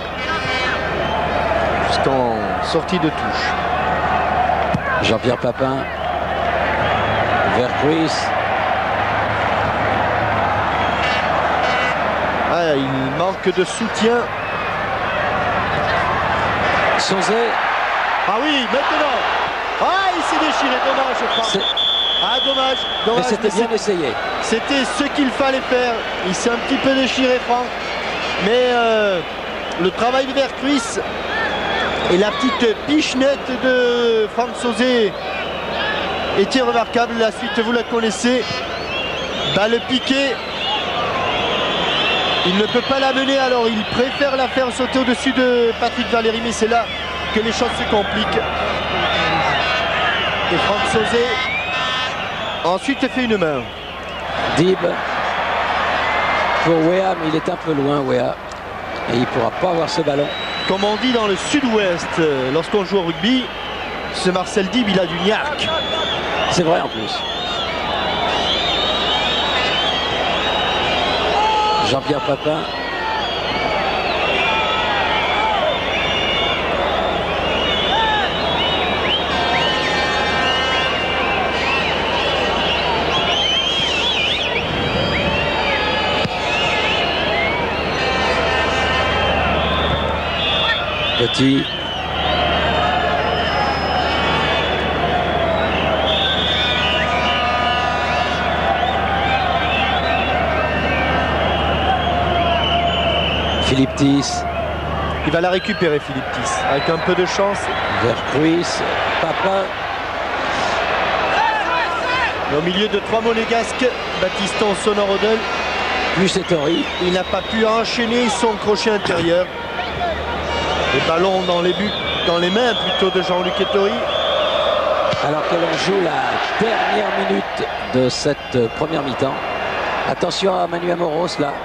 jusqu'en sortie de touche. Jean-Pierre Papin. Vercruis. Ah, il manque de soutien. Sauzet. Ah oui, maintenant. Ah, il s'est déchiré, dommage, je crois. Ah, dommage, dommage. Mais c'était bien essayé. C'était ce qu'il fallait faire. Il s'est un petit peu déchiré, Franck. Mais euh, le travail de Vercruis et la petite pichenette de Franck Sauzet était remarquable. La suite, vous la connaissez. Balle piquée. Il ne peut pas la mener, alors il préfère la faire sauter au-dessus de Patrick Valéry, mais c'est là que les choses se compliquent. Et Franck Sauzet ensuite fait une main. Dib pour Wea, mais il est un peu loin, Wea. Et il ne pourra pas avoir ce ballon. Comme on dit dans le sud-ouest, lorsqu'on joue au rugby, ce Marcel Dib, il a du niaque. C'est vrai en plus. Jean-Pierre Papin. Petit. Philippe Thys. Il va la récupérer, Philippe Thys, avec un peu de chance. Vercruis, Papin. Et au milieu de trois monégasques, Baptiston, Sonorodel. Plus Ettori. Il n'a pas pu enchaîner son crochet intérieur. Les ballons dans les buts, dans les mains plutôt de Jean-Luc Ettori. Alors que l'on joue la dernière minute de cette première mi-temps. Attention à Manu Amoros là.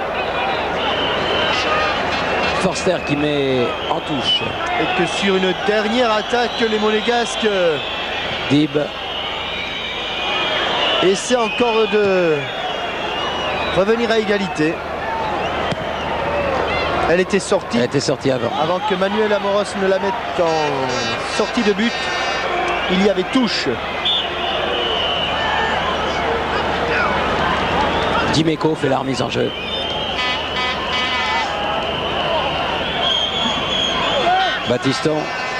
Forster qui met en touche. Et que sur une dernière attaque, les monégasques Dib essaient encore de revenir à égalité. Elle était sortie. Elle était sortie avant. Avant que Manuel Amoros ne la mette en sortie de but, il y avait touche. Dimeco fait la remise en jeu. Baptiston.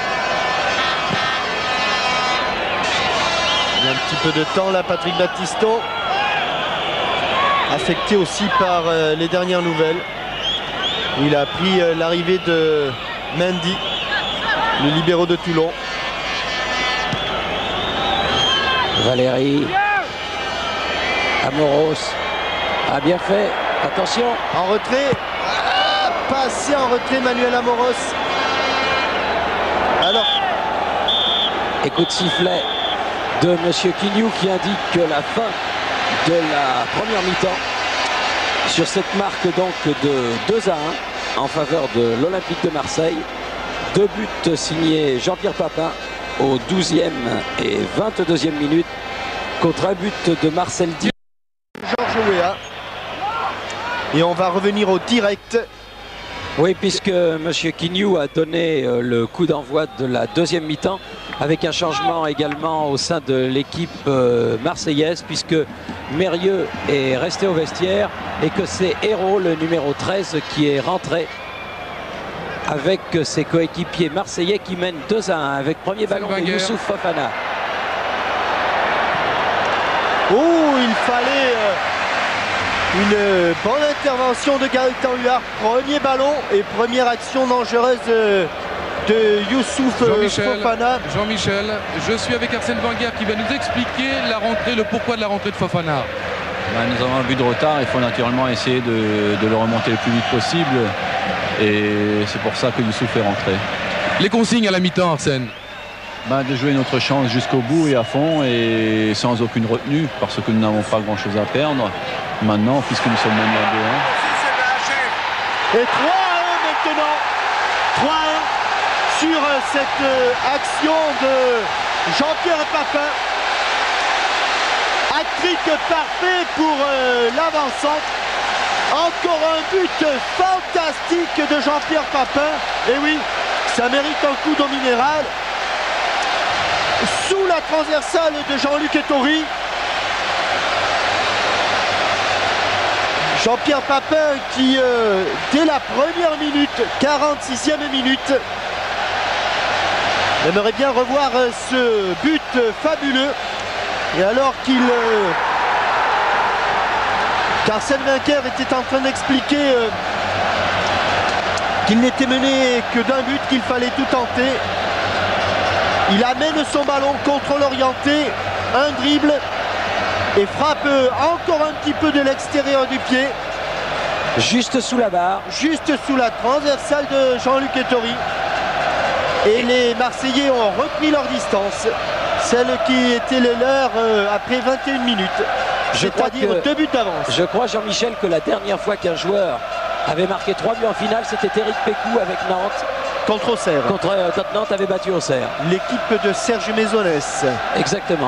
Il y a un petit peu de temps là, Patrick Baptiston. Affecté aussi par euh, les dernières nouvelles. Il a appris euh, l'arrivée de Mendy, le libéraux de Toulon. Valéry. Amoros a bien fait. Attention. En retrait. Ah, passé en retrait Manuel Amoros. Alors. Écoute sifflet de Monsieur Quignou qui indique que la fin de la première mi-temps sur cette marque donc de deux à un en faveur de l'Olympique de Marseille. Deux buts signés Jean-Pierre Papin au douzième et vingt-deuxième minute contre un but de Marcel Dib. Georges Weah. Et on va revenir au direct. Oui, puisque M. Quignou a donné le coup d'envoi de la deuxième mi-temps avec un changement également au sein de l'équipe marseillaise, puisque Mérieux est resté au vestiaire et que c'est Hérault, le numéro treize, qui est rentré avec ses coéquipiers marseillais qui mènent deux à un avec premier ballon de Youssouf Fofana. Oh, il fallait une bonne intervention de Gaëtan Huard. Premier ballon et première action dangereuse de Youssouf Fofana. Jean-Michel, je suis avec Arsène Wenger qui va nous expliquer la rentrée, le pourquoi de la rentrée de Fofana. Ben, nous avons un but de retard, il faut naturellement essayer de, de le remonter le plus vite possible. Et c'est pour ça que Youssouf est rentré. Les consignes à la mi-temps, Arsène? Ben, de jouer notre chance jusqu'au bout et à fond et sans aucune retenue parce que nous n'avons pas grand chose à perdre. Maintenant, puisque nous sommes menés à deux à un. Et trois à un maintenant. trois à un sur cette action de Jean-Pierre Papin. Hat-trick parfait pour euh, l'avant-centre. Encore un but fantastique de Jean-Pierre Papin. Et oui, ça mérite un coup d'eau minérale. Sous la transversale de Jean-Luc Ettori. Jean-Pierre Papin qui, euh, dès la première minute, quarante-sixième minute, aimerait bien revoir euh, ce but euh, fabuleux. Et alors qu'il... Euh, qu'Arsène Wenger était en train d'expliquer euh, qu'il n'était mené que d'un but, qu'il fallait tout tenter. Il amène son ballon, contrôle orienté, un dribble et frappe euh, encore un petit peu de l'extérieur du pied. Juste sous la barre. Juste sous la transversale de Jean-Luc Ettori. Et les Marseillais ont repris leur distance. Celle qui était le leur euh, après vingt et une minutes. C'est-à-dire deux buts d'avance. Je crois, Jean-Michel, que la dernière fois qu'un joueur avait marqué trois buts en finale, c'était Éric Pécou avec Nantes. Contre Auxerre. Contre, euh, quand Nantes avait battu Auxerre. L'équipe de Serge Maisonnès. Exactement.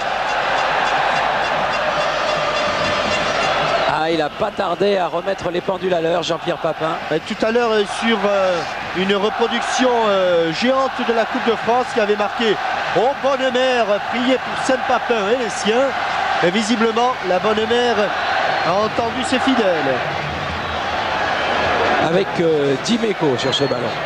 Ah, il n'a pas tardé à remettre les pendules à l'heure, Jean-Pierre Papin. Et tout à l'heure, euh, sur euh, une reproduction euh, géante de la Coupe de France qui avait marqué « Oh, bonne mère !» prié pour Saint-Papin et les siens. Et visiblement, la bonne mère a entendu ses fidèles. Avec euh, Dimeco sur ce ballon.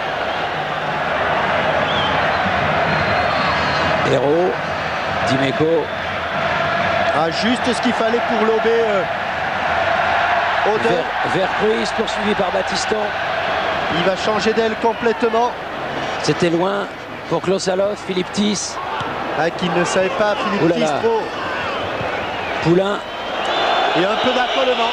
Héros, Dimeco. Ah, juste ce qu'il fallait pour lober euh, Odell. Vers Vercruis, poursuivi par Baptiston. Il va changer d'aile complètement. C'était loin pour Klossalov, Philippe Tis. Ah, qui ne savait pas, Philippe Tis trop. Poulain. Et un peu d'accolement.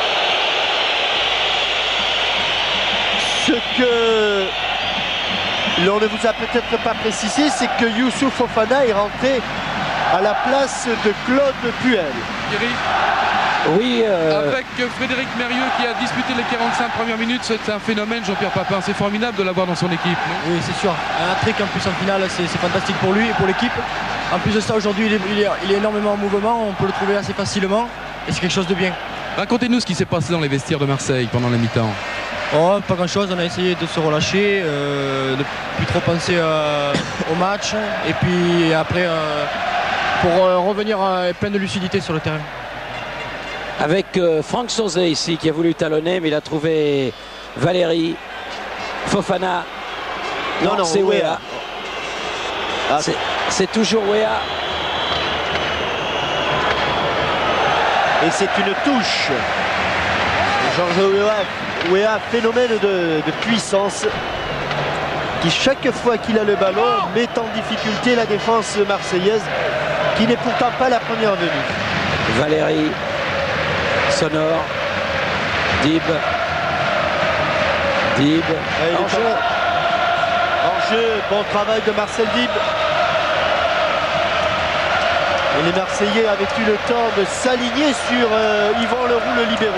Ce que l'on ne vous a peut-être pas précisé, c'est que Youssouf Fofana est rentré à la place de Claude Puel. Thierry. Oui. Euh... Avec Frédéric Mérieux qui a disputé les quarante-cinq premières minutes, c'est un phénomène, Jean-Pierre Papin. C'est formidable de l'avoir dans son équipe. Non? Oui, c'est sûr. Un trick en plus en finale, c'est fantastique pour lui et pour l'équipe. En plus de ça, aujourd'hui, il, il, il est énormément en mouvement. On peut le trouver assez facilement. Et c'est quelque chose de bien. Racontez-nous ce qui s'est passé dans les vestiaires de Marseille pendant la mi-temps. Oh, pas grand-chose. On a essayé de se relâcher, euh, de plus trop penser euh, au match. Et puis après, euh, pour euh, revenir euh, plein de lucidité sur le terrain. Avec euh, Franck Sauzet ici qui a voulu talonner, mais il a trouvé Valéry, Fofana. Non, non, non c'est Wea. Ah, c'est toujours Wea. Et c'est une touche. Georges Wea, Wea phénomène de, de puissance qui chaque fois qu'il a le ballon met en difficulté la défense marseillaise qui n'est pourtant pas la première venue. Valéry, Sonore, Dib, Dib, en jeu. En jeu, bon travail de Marcel Dib. Et les Marseillais avaient eu le temps de s'aligner sur euh, Yvan Leroux, le libéraux.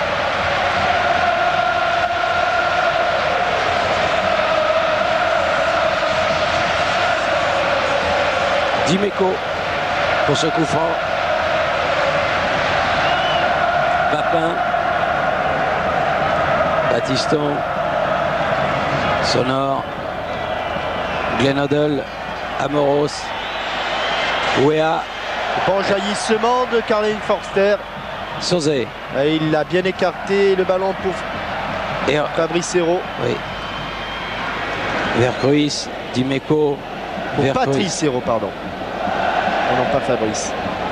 Dimeco pour ce coup franc. Papin, Baptiston, Sonore, Glenodel, Amoros, Wea. Bon jaillissement de Karl-Heinz Forster. Sauzet. Et il a bien écarté le ballon pour Et... Fabrice Hérault. Oui. Vercruis, Dimeco. Pour Vercruis. Patrice Hérault, pardon. Oh non, pas Fabrice.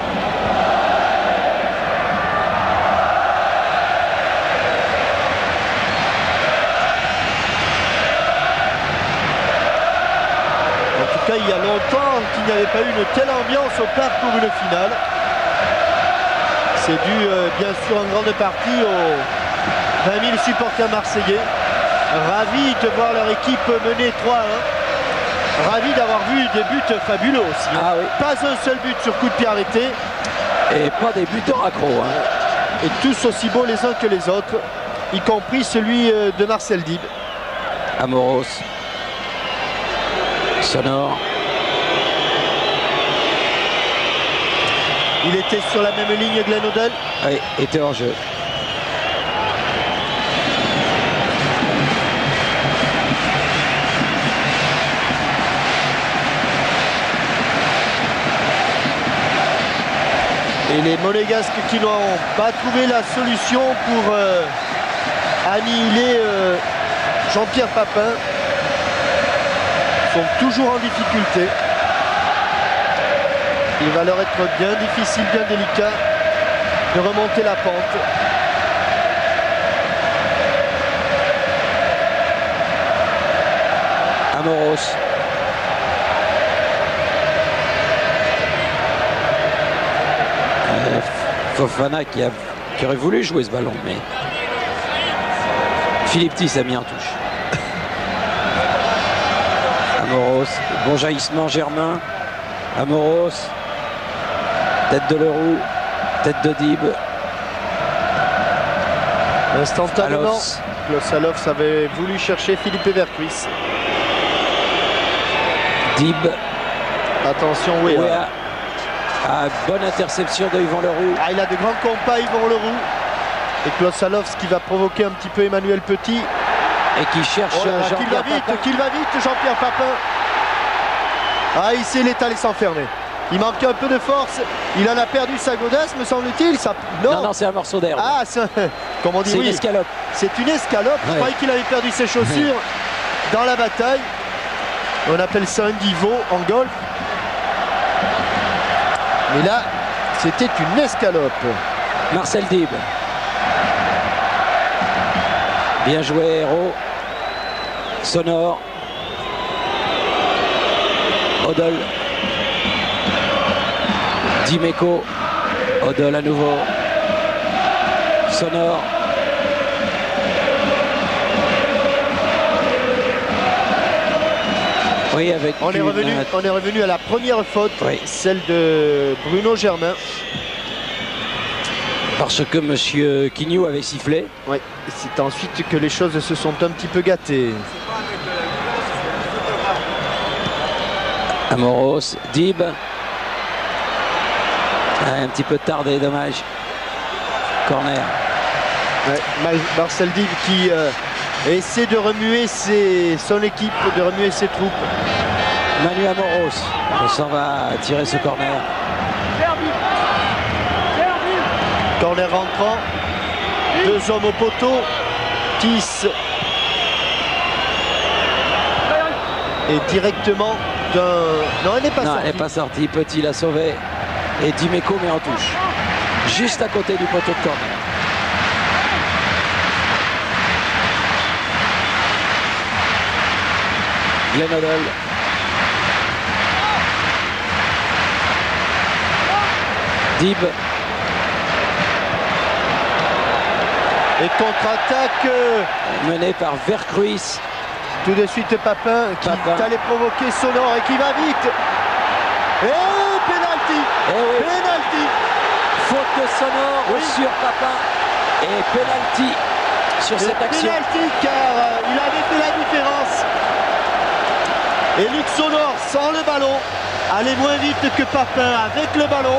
Il y a longtemps qu'il n'y avait pas eu une telle ambiance au parc pour une finale. C'est dû euh, bien sûr en grande partie aux vingt mille supporters marseillais. Ravis de voir leur équipe mener trois à un. Ravis d'avoir vu des buts fabuleux aussi. Ah, oui. Pas un seul but sur coup de pied arrêté. Et pas des buts de raccro. Hein. Et tous aussi beaux les uns que les autres, y compris celui de Marcel Dib. Amoros. Sonore. Il était sur la même ligne, Glenodel. Oui, était en jeu. Et les Monégasques qui n'ont pas trouvé la solution pour euh, annihiler euh, Jean-Pierre Papin sont toujours en difficulté. Il va leur être bien difficile, bien délicat de remonter la pente. Amoros. Euh, Fofana qui, a, qui aurait voulu jouer ce ballon, mais Philippe Thys a mis en touche. Amoros, bon jaillissement Germain. Amoros, tête de Leroux, tête de Dib. Instantanément, Klossalovs avait voulu chercher Philippe Evercuis. Dib. Attention, oui. oui à, à bonne interception de Yvon Leroux. Ah, il a de grands compas, Yvon Leroux. Et Klossalovs qui va provoquer un petit peu Emmanuel Petit. Et qui cherche oh là, qu'il va vite, qu'il va vite, Jean-Pierre Papin. Ah, ici, il est allé s'enfermer. Il manquait un peu de force. Il en a perdu sa godesse, me semble-t-il. Ça... Non, non, non c'est un morceau d'herbe. Ah, c'est comment on dit, c'est oui. une escalope. C'est une escalope. Ouais. Je croyais qu'il avait perdu ses chaussures ouais. dans la bataille. On appelle ça un divot en golf. Mais là, c'était une escalope. Marcel Dib. Bien joué, Hérault. Sonore. Odol. Dimeco. Odol à nouveau. Sonore. Oui, avec on, est revenu, une... on est revenu à la première faute, oui. Celle de Bruno Germain. Parce que M. Quignou avait sifflé. Oui, c'est ensuite que les choses se sont un petit peu gâtées. Amoros, Dib. Un petit peu tardé, dommage. Corner. Ouais, Marcel Dib qui euh, essaie de remuer ses, son équipe, de remuer ses troupes. Manu Amoros, on s'en va tirer ce corner. Corner rentrant. Deux hommes au poteau. Thys. Et directement d'un... Non, elle n'est pas non, sortie. elle n'est pas sortie. Petit l'a sauvé. Et Dimeco met en touche. Juste à côté du poteau de corner. Glenn Odell. Dib. Et contre-attaque euh... menée par Vercruis. Tout de suite Papin qui Papin. allait provoquer Sonore et qui va vite. Et penalty. Et oui. Penalty. Faute de Sonore oui. sur Papin. Et penalty sur et cette action. Penalty car euh, il avait fait la différence. Et Luc Sonore sans le ballon allait moins vite que Papin avec le ballon.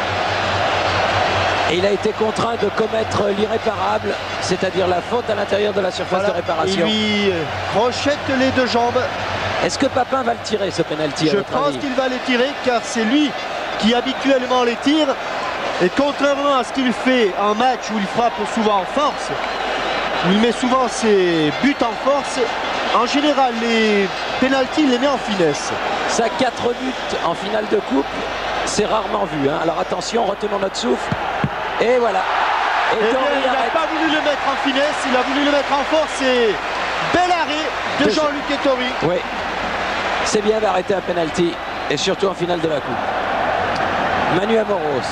Et il a été contraint de commettre l'irréparable, c'est-à-dire la faute à l'intérieur de la surface voilà. de réparation. Il lui crochette les deux jambes. Est-ce que Papin va le tirer, ce penalty? Je pense qu'il va les tirer, car c'est lui qui habituellement les tire. Et contrairement à ce qu'il fait en match où il frappe souvent en force, où il met souvent ses buts en force, en général, les penalties, il les met en finesse. Ça, quatre buts en finale de coupe, c'est rarement vu. Hein. Alors attention, retenons notre souffle. Et voilà. Et eh bien, il n'a pas voulu le mettre en finesse, il a voulu le mettre en force. Et bel arrêt de, de Jean-Luc Ettori. Oui, c'est bien d'arrêter un penalty, et surtout en finale de la coupe. Manu Amoros.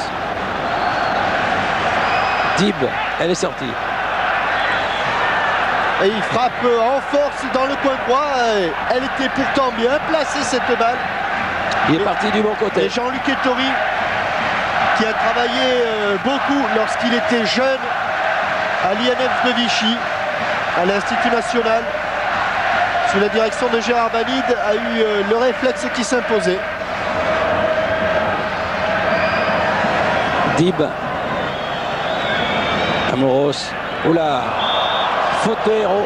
Dib, elle est sortie. Et il frappe en force dans le coin droit. Elle était pourtant bien placée, cette balle. Il est et, parti du bon côté. Et Jean-Luc Ettori, qui a travaillé euh, beaucoup lorsqu'il était jeune à l'I N F de Vichy, à l'Institut National, sous la direction de Gérard Banide, a eu euh, le réflexe qui s'imposait. Dib. Amoros. Oula. Faute de Hérault.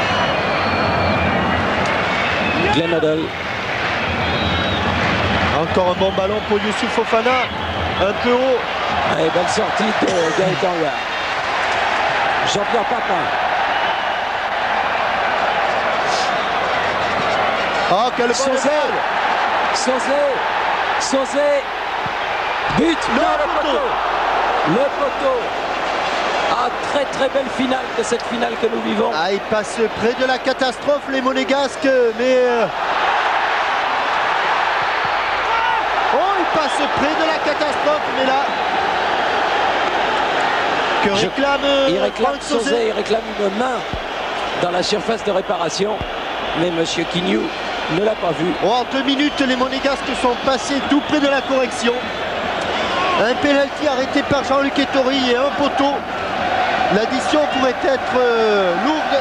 Encore Encore un bon ballon pour Youssouf Fofana. Un peu haut. Allez, belle sortie de Gaëtan Huard. Jean-Pierre Papin. Ah, quel bon Sauzet. balle. Sauzet. Sauzet. But. Le Non, le poteau. poteau. Le poteau. Ah, très très belle finale de cette finale que nous vivons. Ah, ils passent près de la catastrophe, les Monégasques, mais... euh, Oh, ils passent près de la catastrophe, mais là... Que Je- réclame euh, Il réclame Franck Sauzet. Sauzet, il réclame une main dans la surface de réparation. Mais M. Quignou ne l'a pas vu. Oh, en deux minutes, les Monégasques sont passés tout près de la correction. Un pénalty arrêté par Jean-Luc Ettori et un poteau. L'addition pourrait être euh, lourde.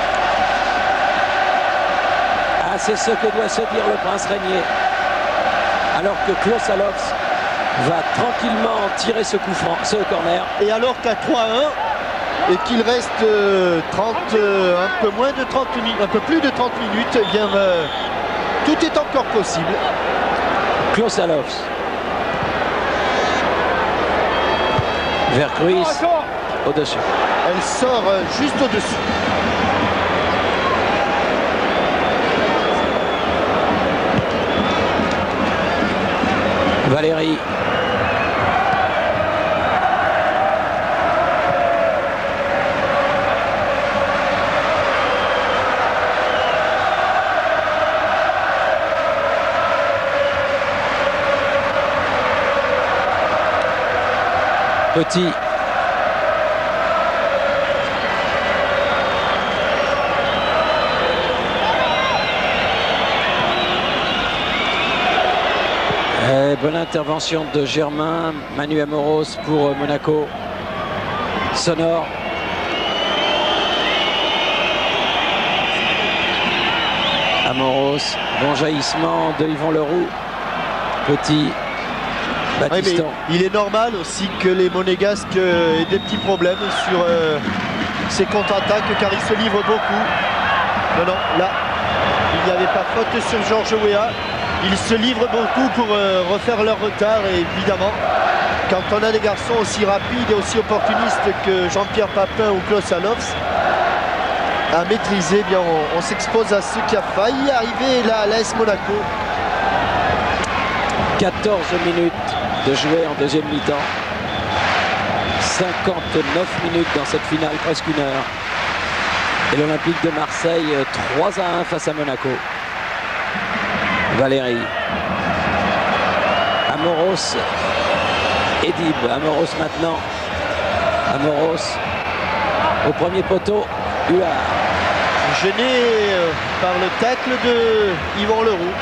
Ah, c'est ce que doit se dire le prince Régnier. Alors que Klaus Allofs va tranquillement tirer ce coup franc, ce corner. Et alors qu'à trois à un, et qu'il reste euh, trente, euh, un peu moins de trente minutes, un peu plus de trente minutes, eh bien, euh, tout est encore possible. Klaus Allofs. Vers Cruyff, au-dessus. Elle sort euh, juste au-dessus. Valérie. Petit. Et bonne intervention de Germain. Manu Amoros pour Monaco. Sonore. Amoros. Bon jaillissement de Yvon Leroux. Petit. Oui, mais Baptiston. il est normal aussi que les Monégasques euh, aient des petits problèmes sur euh, ces contre-attaques car ils se livrent beaucoup. Non, non, là, il n'y avait pas faute sur Georges Weah. Ils se livrent beaucoup pour euh, refaire leur retard et évidemment, quand on a des garçons aussi rapides et aussi opportunistes que Jean-Pierre Papin ou Klaus Allofs à maîtriser, eh bien on, on s'expose à ce qui a failli arriver là à l'A S Monaco. quatorze minutes de jouer en deuxième mi-temps. cinquante-neuf minutes dans cette finale, presque une heure. Et l'Olympique de Marseille, trois à un face à Monaco. Valérie. Amoros. Edib. Amoros maintenant. Amoros. Au premier poteau. Huard. Gêné euh, par le tacle de Yvon Leroux.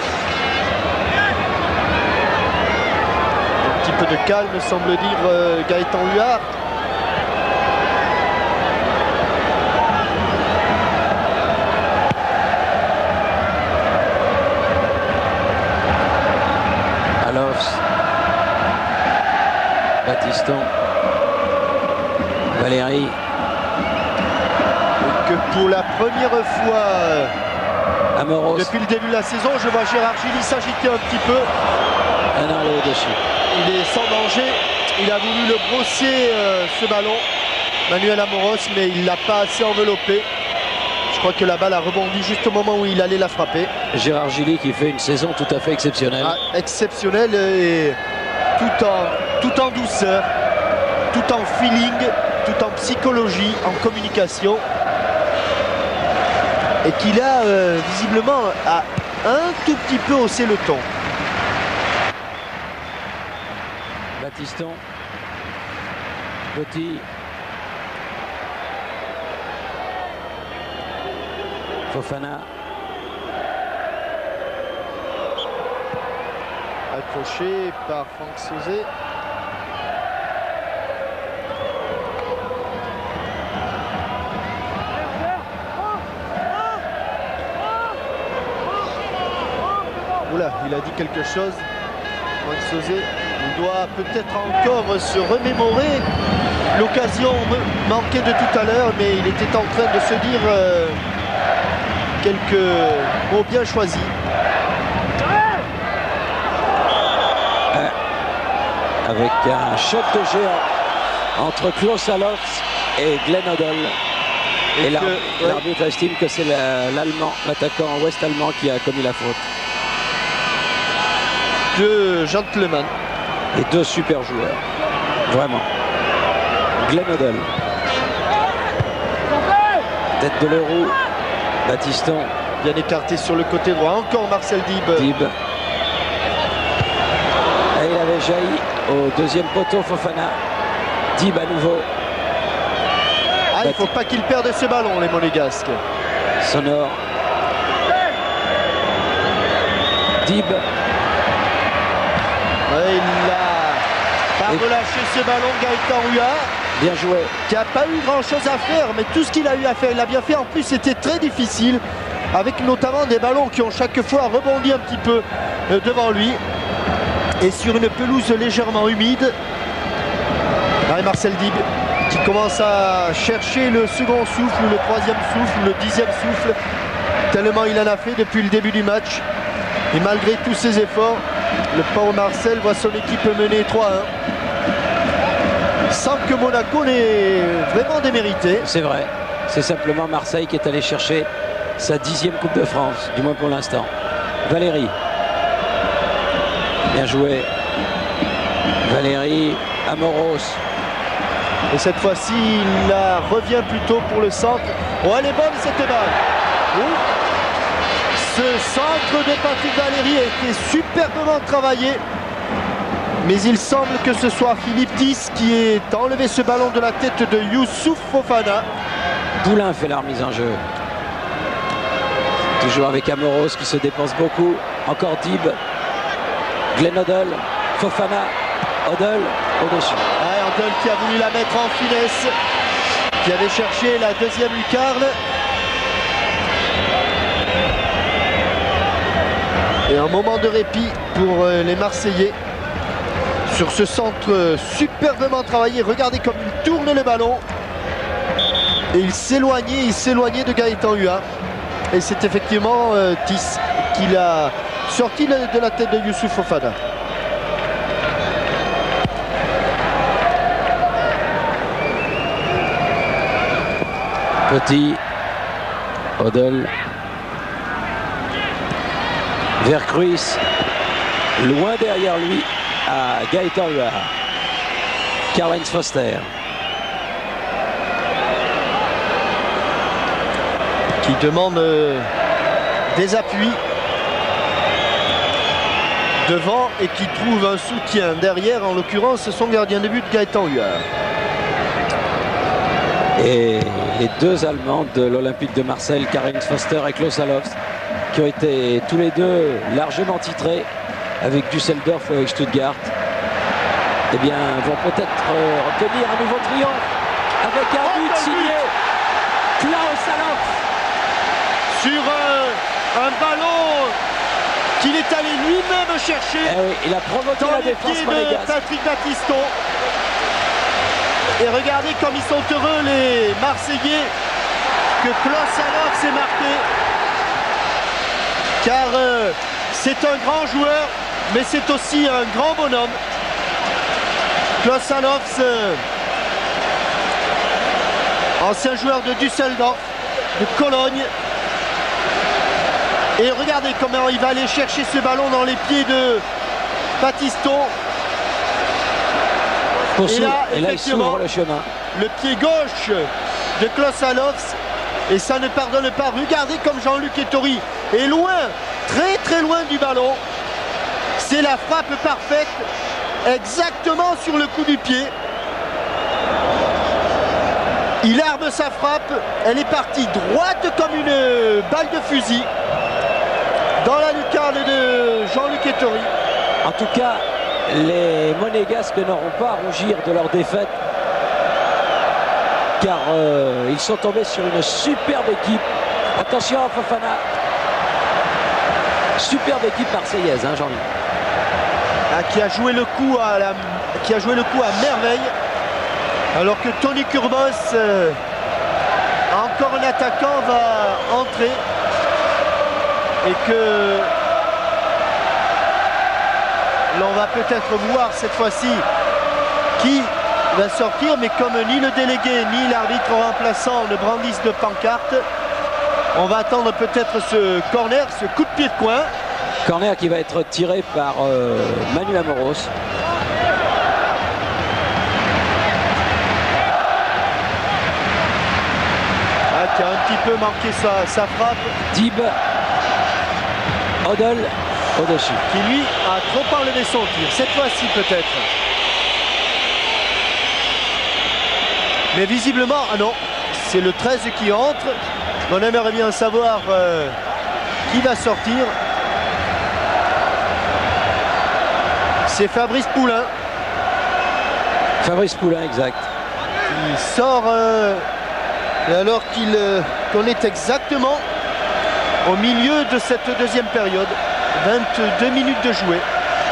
Un petit peu de calme semble dire euh, Gaëtan Huard. Allofs. Baptiston. Valérie. Que pour la première fois euh, Amoros. depuis le début de la saison, je vois Gérard Gilly s'agiter un petit peu. Un arrêt au-dessus. Il est sans danger. Il a voulu le brosser euh, ce ballon, Manuel Amoros, mais il ne l'a pas assez enveloppé. Je crois que la balle a rebondi juste au moment où il allait la frapper. Gérard Gilly qui fait une saison tout à fait exceptionnelle. Ah, exceptionnel et tout en, tout en douceur, tout en feeling, tout en psychologie, en communication. Et qu'il a euh, visiblement a un tout petit peu haussé le ton. Baptiston. Petit. Fofana. Accroché par Franck Sauzet. Oula, il a dit quelque chose. Franck Sauzet, il doit peut-être encore se remémorer l'occasion manquée de tout à l'heure, mais il était en train de se dire euh, quelques mots bien choisis. avec un choc de géant entre Klaus Allofs et Glenn Hoddle. Et, et l'arbitre ouais. estime que c'est l'Allemand, l'attaquant ouest-allemand qui a commis la faute. Deux gentlemen. Et deux super joueurs. Vraiment. Glenn Hoddle. Tête de l'Euro. Battiston. Bien écarté sur le côté droit. Encore Marcel Dib. Dib. Et il avait jailli au deuxième poteau Fofana. Dib à nouveau. Ah, il ne faut pas qu'il perde ce ballon, les Monégasques. Sonore. Dib. Ouais, il a pas relâché ce ballon, Gaëtan Huat. Bien joué. Qui n'a pas eu grand chose à faire, mais tout ce qu'il a eu à faire, il a bien fait. En plus, c'était très difficile, avec notamment des ballons qui ont chaque fois rebondi un petit peu devant lui. Et sur une pelouse légèrement humide. Là, Marcel Dib qui commence à chercher le second souffle, le troisième souffle, le dixième souffle. Tellement il en a fait depuis le début du match. Et malgré tous ses efforts, le pauvre Marcel voit son équipe mener trois à un. Sans que Monaco n'ait vraiment démérité. C'est vrai. C'est simplement Marseille qui est allé chercher sa dixième Coupe de France, du moins pour l'instant. Valérie. Bien joué. Valérie. Amoros. Et cette fois-ci, il la revient plutôt pour le centre. Oh, elle est bonne cette balle. Oh. Ce centre de Patrick Valéry a été superbement travaillé. Mais il semble que ce soit Philippe Tis qui ait enlevé ce ballon de la tête de Youssouf Fofana. Poulain fait la remise en jeu. Toujours avec Amoros qui se dépense beaucoup. Encore Dib. Glenn Hoddle. Fofana. Hoddle au-dessus. Ouais, Hoddle qui a voulu la mettre en finesse. Qui allait chercher la deuxième lucarne. Et un moment de répit pour les Marseillais. Sur ce centre superbement travaillé. Regardez comme il tourne le ballon. Et il s'éloignait, il s'éloignait de Gaëtan Huat. Et c'est effectivement euh, Tis qui l'a sorti de la tête de Youssouf Fofana. Petit. Hoddle. Vercruis. Loin derrière lui à Gaëtan Huat. Karl-Heinz Foster. Qui demande euh, des appuis devant et qui trouve un soutien derrière, en l'occurrence son gardien de but Gaëtan Huat. Et les deux Allemands de l'Olympique de Marseille, Karl-Heinz Foster et Klaus Allofs, qui ont été tous les deux largement titrés avec Düsseldorf ou avec Stuttgart, eh bien vont peut-être euh, obtenir un nouveau triomphe avec un oh, but signé Klaus Allofs. Sur euh, un ballon qu'il est allé lui-même chercher. Eh oui, il a provoqué dans la les défense pieds monégasque. de Patrick Battiston. Et regardez comme ils sont heureux les Marseillais que Klaus Allofs est marqué. Car euh, c'est un grand joueur, mais c'est aussi un grand bonhomme. Klaus Allofs, euh, ancien joueur de Düsseldorf, de Cologne. Et regardez comment il va aller chercher ce ballon dans les pieds de Battiston. Et là, et là il s'ouvre le chemin. Le pied gauche de Klaus Allofs. Et ça ne pardonne pas. Regardez comme Jean-Luc Ettori est loin, très très loin du ballon. C'est la frappe parfaite, exactement sur le coup du pied. Il arme sa frappe. Elle est partie droite comme une balle de fusil dans la lucarne de Jean-Luc Ettori. En tout cas, les Monégasques n'auront pas à rougir de leur défaite, car euh, ils sont tombés sur une superbe équipe. Attention à Fofana. Superbe équipe marseillaise, hein, Jean-Luc. Ah, qui a joué le coup à la, qui a joué le coup à merveille, alors que Tony Kurbos, euh, encore un attaquant, va entrer. Et que Alors on va peut-être voir cette fois-ci qui va sortir, mais comme ni le délégué ni l'arbitre remplaçant ne brandissent de pancarte, on va attendre peut-être ce corner, ce coup de pied de coin. Corner qui va être tiré par euh, Manu Amoros. Ah, qui a un petit peu manqué sa, sa frappe. Dib, Odell au-dessus. Qui lui a trop enlevé son tir. Cette fois-ci peut-être. Mais visiblement, ah non, c'est le treize qui entre. On aimerait bien savoir euh, qui va sortir. C'est Fabrice Poulain. Fabrice Poulain, exact. Il sort euh, alors qu'il euh, qu'on est exactement au milieu de cette deuxième période. vingt-deux minutes de jouer.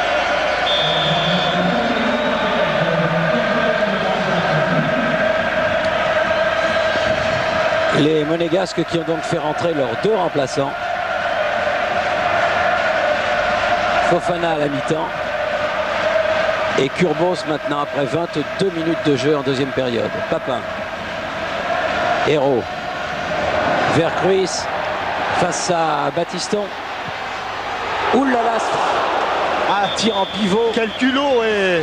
Les Monégasques qui ont donc fait rentrer leurs deux remplaçants. Fofana à la mi-temps. Et Kurbos maintenant après vingt-deux minutes de jeu en deuxième période. Papin. Hérault. Vercruis face à Battiston. Ouh là là, Ah, tir en pivot. quel culot et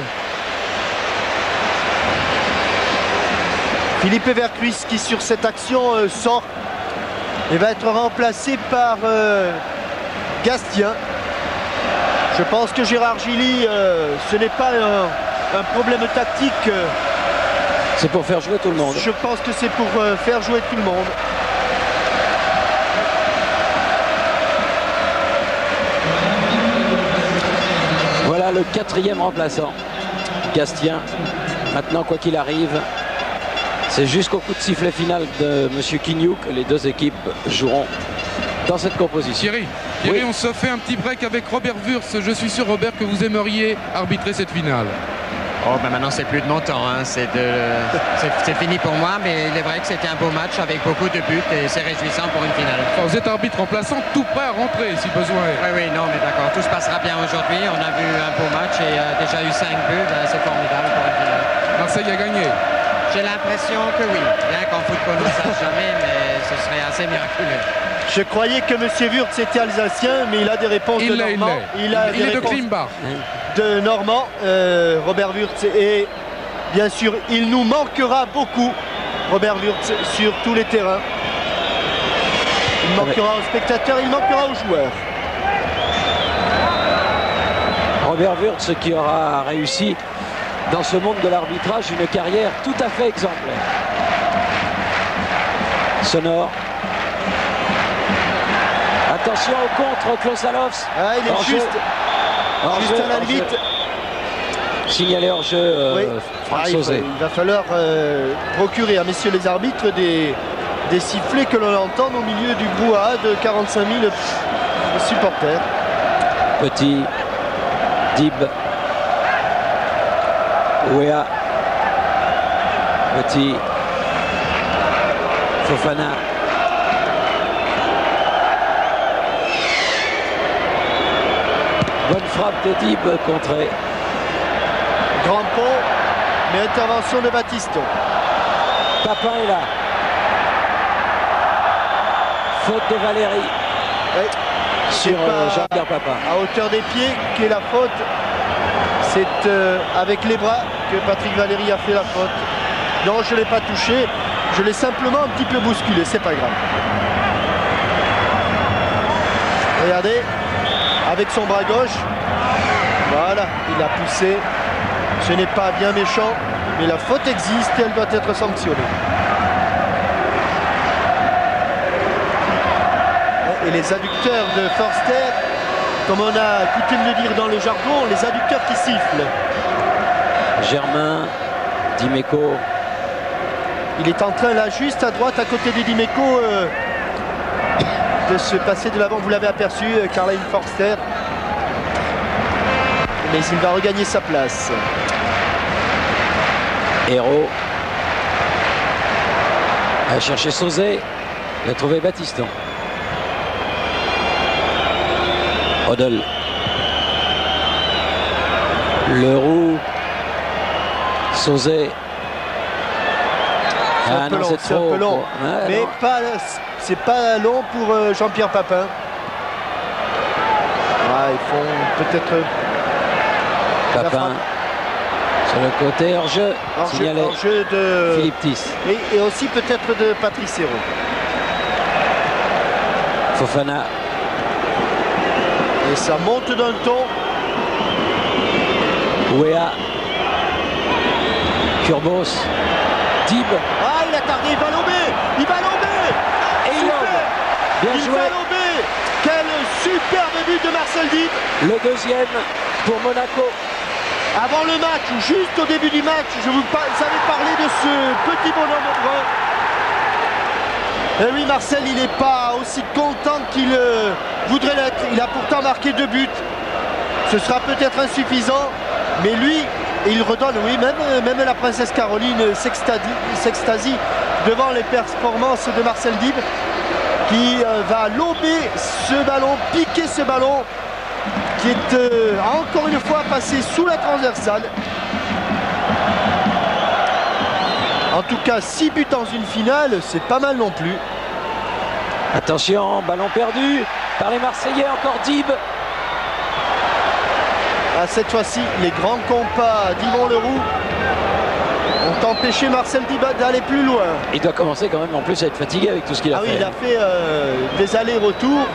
Philippe Vercruis qui sur cette action euh, sort et va être remplacé par euh, Gastien. Je pense que Gérard Gilly, euh, ce n'est pas un, un problème tactique. euh, C'est pour faire jouer tout le monde. Je pense que c'est pour euh, faire jouer tout le monde. Voilà le quatrième remplaçant. Gastien. Maintenant, quoi qu'il arrive, c'est jusqu'au coup de sifflet final de M. Quignou que les deux équipes joueront dans cette composition. Thierry, Thierry Oui. on se fait un petit break avec Robert Wurtz. Je suis sûr, Robert, que vous aimeriez arbitrer cette finale. Oh, ben maintenant c'est plus de mon temps, hein. c'est de... c'est fini pour moi, mais il est vrai que c'était un beau match avec beaucoup de buts et c'est réjouissant pour une finale. Enfin, vous êtes arbitre remplaçant, tout prêt à rentrer si besoin est. Oui, oui, non, mais d'accord, tout se passera bien aujourd'hui. On a vu un beau match et euh, déjà eu cinq buts, ben, c'est formidable pour une finale. Marseille a gagné. J'ai l'impression que oui, bien qu'en football on ne sache jamais, mais ce serait assez miraculeux. Je croyais que M. Wurtz était alsacien, mais il a des réponses Il de l'est, il Normand. l'est. Il a Il des est de réponses Klimbach. de Normand, euh, Robert Wurtz. Et bien sûr, il nous manquera beaucoup, Robert Wurtz, sur tous les terrains. Il manquera aux spectateurs, il manquera aux joueurs. Robert Wurtz qui aura réussi dans ce monde de l'arbitrage une carrière tout à fait exemplaire. Sonore. Attention au contre, Klosalovs. Ah, il est Hors-jeu. juste, Hors-jeu, juste à la hors-jeu. limite. Signalé hors-jeu, euh, Oui. Franck Ah, il, faut- Sauzet. il va falloir euh, procurer à messieurs les arbitres des, des sifflets que l'on entende au milieu du brouhaha de quarante-cinq mille supporters. Petit, Dib, Ouéa, Petit, Fofana. Bonne frappe de Dib contrée. Grand pont, mais intervention de Battiston. Papin est là. Faute de Valérie Oui. sur C'est euh, pas- Jean-Pierre Papin. À hauteur des pieds, qui est la faute. C'est euh, avec les bras que Patrick Valéry a fait la faute. Non, je ne l'ai pas touché. Je l'ai simplement un petit peu bousculé. C'est pas grave. Regardez, avec son bras gauche. Voilà, il a poussé. Ce n'est pas bien méchant, mais la faute existe et elle doit être sanctionnée. Et les adducteurs de Forster, comme on a coutume de dire dans le jargon, les adducteurs qui sifflent. Germain, Dimeco. Il est en train là juste à droite à côté de Dimeco euh, de se passer de l'avant. Vous l'avez aperçu, euh, Karl-Heinz Forster. Mais il va regagner sa place. Hérault a cherché Sauzet. Il a trouvé Battiston. Odell. Leroux. Sauzet. C'est Ah un peu non, long, c'est c'est un trop. peu long. Ouais, Mais non. pas, c'est pas long pour euh, Jean-Pierre Papin. Ah, ils font peut-être la Papin. frappe. Sur le côté, hors-jeu. hors-jeu Signalé. hors-jeu de Philippe Tiss. et, et aussi peut-être de Patrice Hérault. Fofana. Et ça monte d'un ton. Ouéa. Kurbos. Dib. Ah, il a tardé, il va lober, il va lober. Et il Super. lobe. Bien Il joué. va lober. Quel superbe but de Marcel Dib. Le deuxième pour Monaco. Avant le match, ou juste au début du match, je vous avais parlé de ce petit bonhomme brun. Et oui, Marcel, il n'est pas aussi content qu'il euh, voudrait l'être. Il a pourtant marqué deux buts. Ce sera peut-être insuffisant, mais lui, il redonne, oui, même, même la princesse Caroline s'extasie devant les performances de Marcel Dib, qui euh, va lober ce ballon, piquer ce ballon, qui est euh, encore une fois passé sous la transversale. En tout cas, six buts dans une finale, c'est pas mal non plus. Attention, ballon perdu par les Marseillais, encore Dib. À cette fois-ci, les grands compas d'Yvon Leroux ont empêché Marcel Dib d'aller plus loin. Il doit commencer quand même en plus à être fatigué avec tout ce qu'il a Ah oui, fait. il a fait euh, des allers-retours.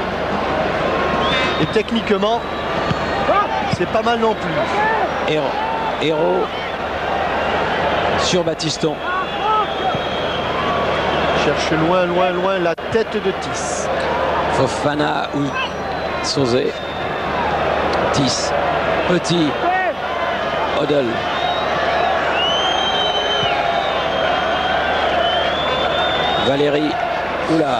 Et techniquement, c'est pas mal non plus. Héros. Héros sur Baptiston. Cherche loin, loin, loin la tête de Tiss. Fofana ou Sauzet. Tiss. Petit. Odell. Valérie. Oula.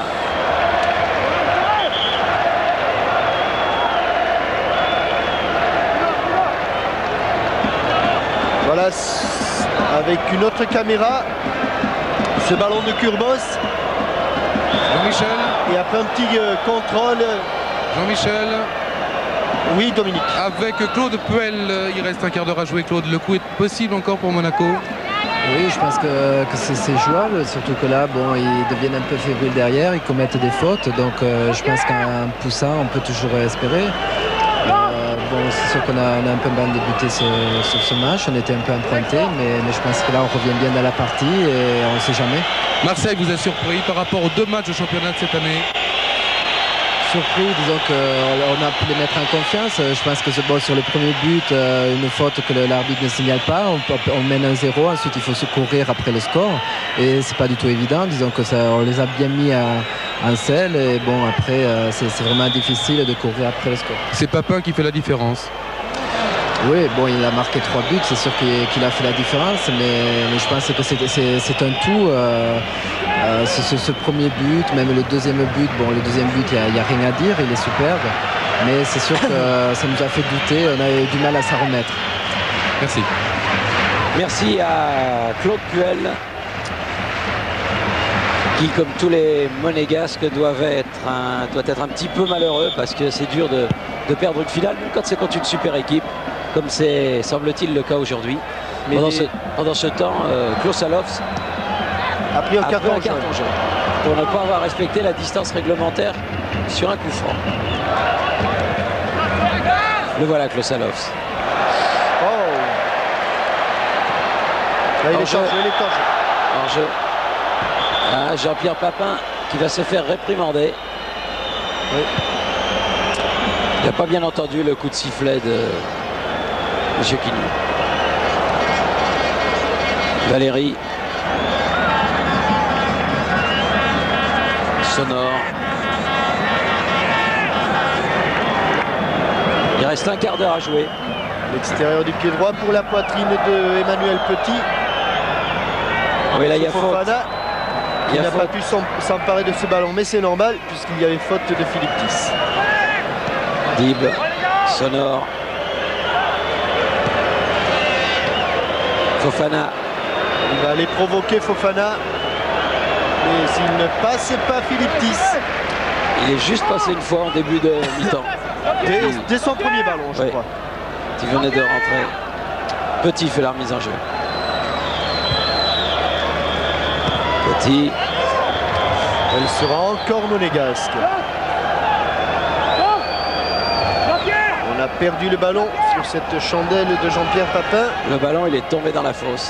Voilà, avec une autre caméra, ce ballon de Kurbos. Jean-Michel. Et après un petit euh, contrôle. Jean-Michel. Oui, Dominique. Avec Claude Puel, il reste un quart d'heure à jouer. Claude, le coup est possible encore pour Monaco? Oui, je pense que, que c'est jouable, surtout que là, bon, ils deviennent un peu fébriles derrière, ils commettent des fautes, donc euh, je pense qu'en poussant, on peut toujours espérer. Euh, bon, c'est sûr qu'on a, on a un peu mal débuté sur, sur ce match, on était un peu emprunté, mais, mais je pense que là, on revient bien dans la partie et on ne sait jamais. Marseille vous a surpris par rapport aux deux matchs de championnat de cette année? Surpris, disons qu'on a pu les mettre en confiance. Je pense que bon, sur le premier but, euh, une faute que l'arbitre ne signale pas, on, on mène un zéro, ensuite il faut se courir après le score et c'est pas du tout évident. Disons que ça, on les a bien mis à, en selle et bon après euh, c'est vraiment difficile de courir après le score. C'est Papin qui fait la différence. Oui, bon, il a marqué trois buts, c'est sûr qu'il qu'il a fait la différence, mais, mais je pense que c'est un tout. Euh, euh, ce, ce premier but, même le deuxième but, bon, le deuxième but, il n'y a, a rien à dire, il est superbe, mais c'est sûr que ça nous a fait douter, on a eu du mal à s'en remettre. Merci. Merci à Claude Puel, qui, comme tous les monégasques, doivent être un, doit être un petit peu malheureux parce que c'est dur de, de perdre une finale, même quand c'est contre une super équipe, comme c'est, semble-t-il, le cas aujourd'hui. Pendant, ce, pendant ce temps, euh, Klaus Allofs a pris un a carton pris un carton jaune pour ne pas avoir respecté la distance réglementaire sur un coup franc. Le voilà, Klaus Allofs. Oh. Là, il est En jeu. changé, il est changé. En jeu. Ah, Jean-Pierre Papin qui va se faire réprimander. Oui. Il n'a pas bien entendu le coup de sifflet de M. Quignou. Valérie. Sonore. Il reste un quart d'heure à jouer. L'extérieur du pied droit pour la poitrine de Emmanuel Petit. Oui, là, il y a faute. Fofana, Il y il a n'a pas faute. pu s'em- s'emparer de ce ballon, mais c'est normal puisqu'il y avait faute de Philippe Tiss. Dib. Sonore. Fofana. Il va aller provoquer Fofana. Mais s'il ne passe pas Philippe Tiss, Il est juste passé une fois en début de mi-temps. dès, dès son premier ballon, je Oui. crois. qui venait de rentrer. Petit fait la remise en jeu. Petit. Elle sera encore monégasque. On a perdu le ballon sur cette chandelle de Jean-Pierre Papin. Le ballon, il est tombé dans la fosse.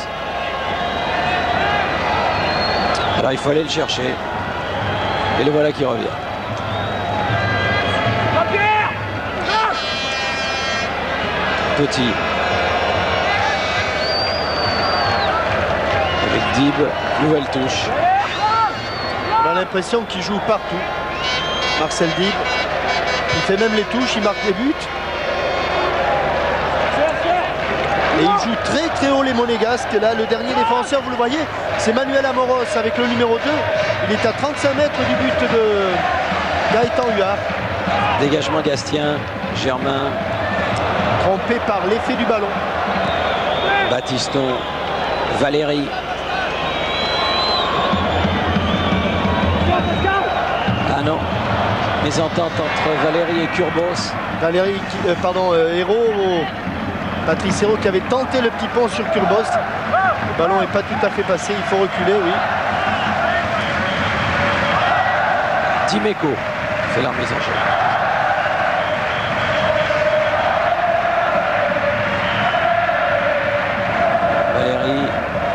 Alors il faut aller le chercher. Et le voilà qui revient. Petit. Avec Dib, nouvelle touche. On a l'impression qu'il joue partout. Marcel Dib. Il fait même les touches, il marque les buts. Et il joue très très haut les monégasques. Là, le dernier défenseur, vous le voyez, c'est Manuel Amoros avec le numéro deux. Il est à trente-cinq mètres du but de Gaëtan Huard. Dégagement Gastien, Germain. Trompé par l'effet du ballon. Baptiston, Valérie. Ah non, mésentente entre Valérie et Kurbos. Valérie, qui, euh, pardon, euh, Hérault, Patrice Hérault qui avait tenté le petit pont sur Kurbos. Le ballon n'est pas tout à fait passé, il faut reculer, oui. Dimeco fait la remise en jeu. Valérie.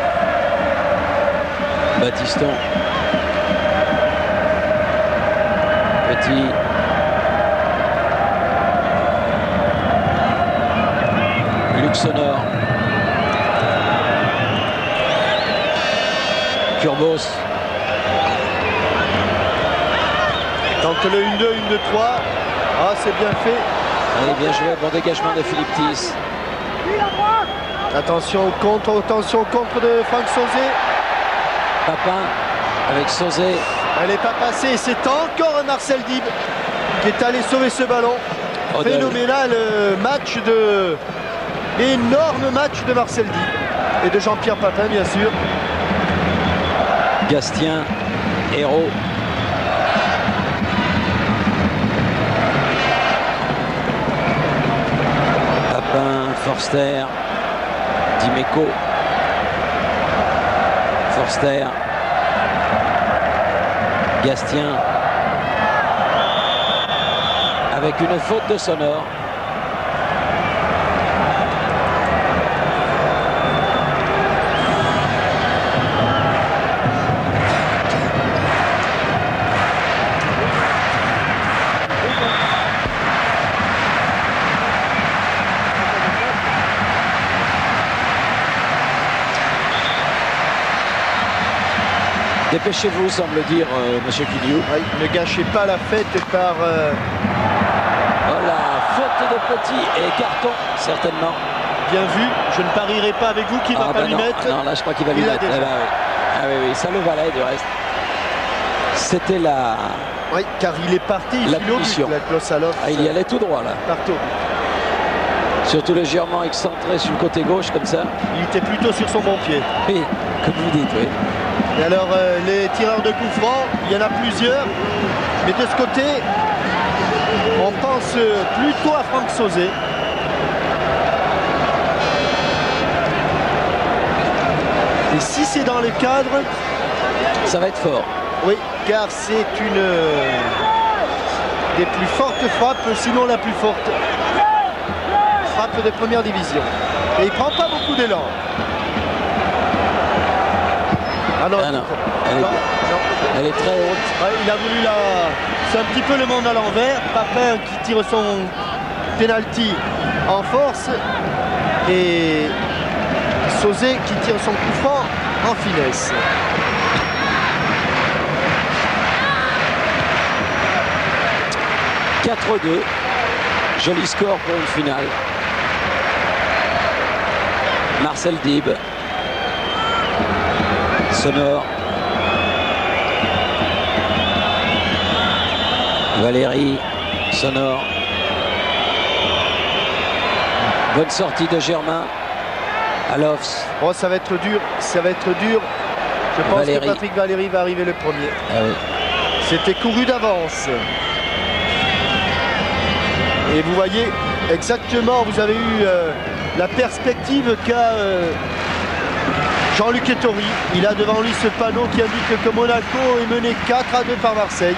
Baptiston. Petit. Luxonor. Kurbos. Donc le un deux, un deux trois. Ah, c'est bien fait. Allez, bien joué, bon dégagement de Philippe Thies. Attention au contre, attention au contre de Franck Sauzet. Papin avec Sauzet. Elle n'est pas passée, c'est encore un Marcel Dib qui est allé sauver ce ballon. Odell. Phénoménal euh, match de... énorme match de Marcel Dib. Et de Jean-Pierre Papin, bien sûr. Gastien, Hérault. Papin, Forster. Dimeco. Forster. Gastien. Avec une faute de Sonor. Dépêchez-vous, semble dire euh, Monsieur Quiliou. Oui, ne gâchez pas la fête par... Euh... Voilà, faute de Petit et carton, certainement. Bien vu, je ne parierai pas avec vous qui ne Ah va bah pas lui non, mettre. non, là je crois qu'il va lui Il l'a mettre. déjà. Eh ben oui. Ah oui, oui, ça le valait du reste. C'était la... Oui, car il est parti, il La file au but, punition. la Klossalov. Ah, il y allait tout droit là. Partout. Surtout légèrement excentré sur le côté gauche comme ça. Il était plutôt sur son bon pied. Oui, comme vous dites, oui. Et alors, euh, les tireurs de coups francs, il y en a plusieurs. Mais de ce côté, on pense euh, plutôt à Franck Sauzet. Et si c'est dans le cadre, Ça va être fort. oui, car c'est une euh, des plus fortes frappes, sinon la plus forte. Frappe de première division. Et il prend pas beaucoup d'élan. Ah non, Ah non, elle est, non, non. elle est très haute. Ouais, il a voulu la... C'est un petit peu le monde à l'envers. Papin qui tire son penalty en force. Et Sauzet qui tire son coup franc en finesse. quatre deux. Joli score pour une finale. Marcel Dib. Sonor. Valérie. Sonor. Bonne sortie de Germain. Alofs. Oh, ça va être dur, ça va être dur. Je pense Valérie. que Patrick Valéry va arriver le premier. Ah oui. C'était couru d'avance. Et vous voyez, Exactement, vous avez eu euh, la perspective qu'a euh, Jean-Luc Ettori. Il a devant lui ce panneau qui indique que Monaco est mené quatre à deux par Marseille.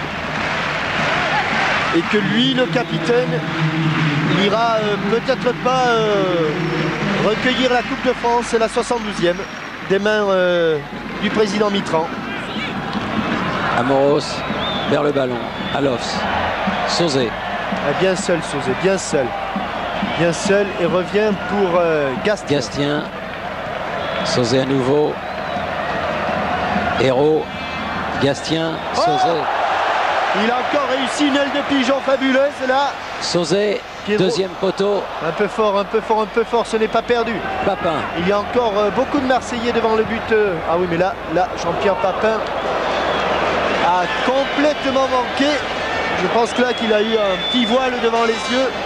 Et que lui, le capitaine, n'ira euh, peut-être pas euh, recueillir la Coupe de France, c'est la soixante-douzième, des mains euh, du président Mitterrand. Amoros vers le ballon. Alofs. Sauzet. Bien seul, Sauzet, bien seul. Bien seul et revient pour euh, Gastien. Gastien. Sauzet à nouveau. Hérault. Gastien. Sauzet. Oh, il a encore réussi une aile de pigeon fabuleuse là. Sauzet, deuxième poteau. Un peu fort, un peu fort, un peu fort, ce n'est pas perdu. Papin. Il y a encore euh, beaucoup de Marseillais devant le but. Euh, ah oui, mais là, là, Jean-Pierre Papin a complètement manqué. Je pense que là qu'il a eu un petit voile devant les yeux.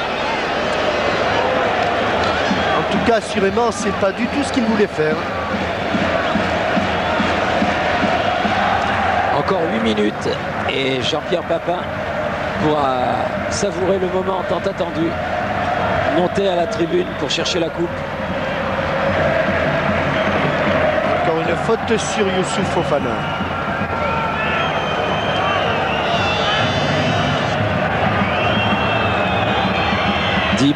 En tout cas, assurément, c'est pas du tout ce qu'il voulait faire. Encore huit minutes et Jean-Pierre Papin pourra savourer le moment tant attendu. Monter à la tribune pour chercher la coupe. Encore une faute sur Youssouf Fofana. Dib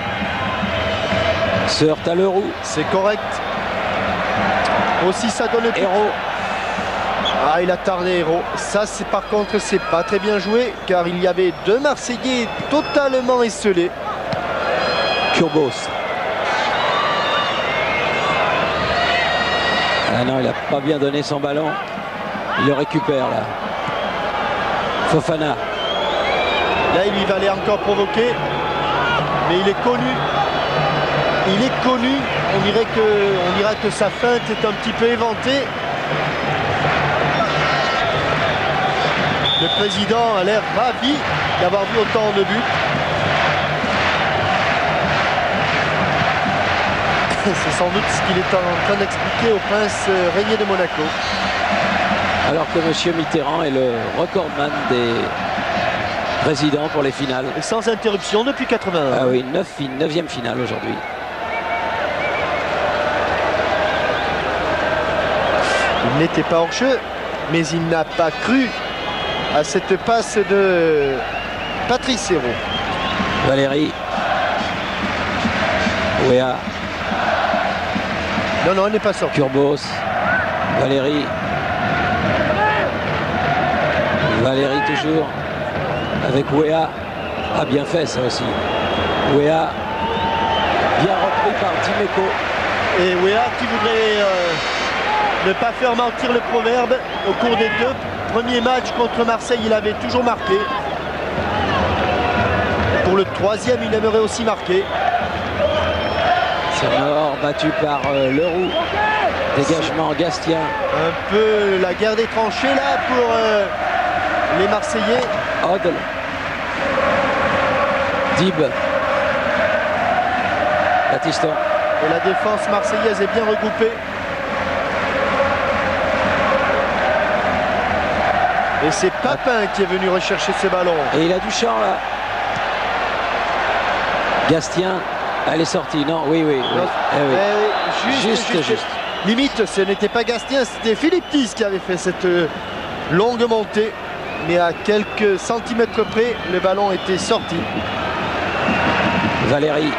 se heurte à Leroux. C'est correct. Aussi ça donne Hérault. Ah, il a tardé Hérault. Ça, c'est par contre, c'est pas très bien joué car il y avait deux Marseillais totalement esselés. Kurbos. Ah non, il n'a pas bien donné son ballon. Il le récupère là. Fofana. Là, il lui va aller encore provoquer. Mais il est connu. Il est connu. On dirait que, on dirait que sa feinte est un petit peu éventée. Le président a l'air ravi d'avoir vu autant de buts. C'est sans doute ce qu'il est en train d'expliquer au prince régnier de Monaco. Alors que M. Mitterrand est le recordman des présidents pour les finales. Et sans interruption depuis quatre-vingt-un. Ah oui, neuvième finale aujourd'hui. Il n'était pas hors jeu, mais il n'a pas cru à cette passe de Patrice Hérault. Valérie. Ouéa. Non, non, il n'est pas sorti. Kurbos. Valérie. Valérie toujours. Avec Ouéa. Ah, bien fait ça aussi. Ouéa. Bien repris par Dimeco. Et Ouéa qui voudrait euh, ne pas faire mentir le proverbe. Au cours des deux premiers matchs contre Marseille, il avait toujours marqué. Pour le troisième, il aimerait aussi marquer. C'est mort, battu par euh, Leroux. Dégagement Gastien. Un peu la guerre des tranchées là pour euh, les Marseillais. Odle. Dib. Battiston. Et la défense marseillaise est bien regroupée. Et c'est Papin qui est venu rechercher ce ballon. Et il a du champ là. Gastien. Elle est sortie, non, oui, oui. oui. Eh oui. Eh oui. Juste, juste, juste, juste. Limite, ce n'était pas Gastien, c'était Philippe Thys qui avait fait cette longue montée. Mais à quelques centimètres près, le ballon était sorti. Valérie.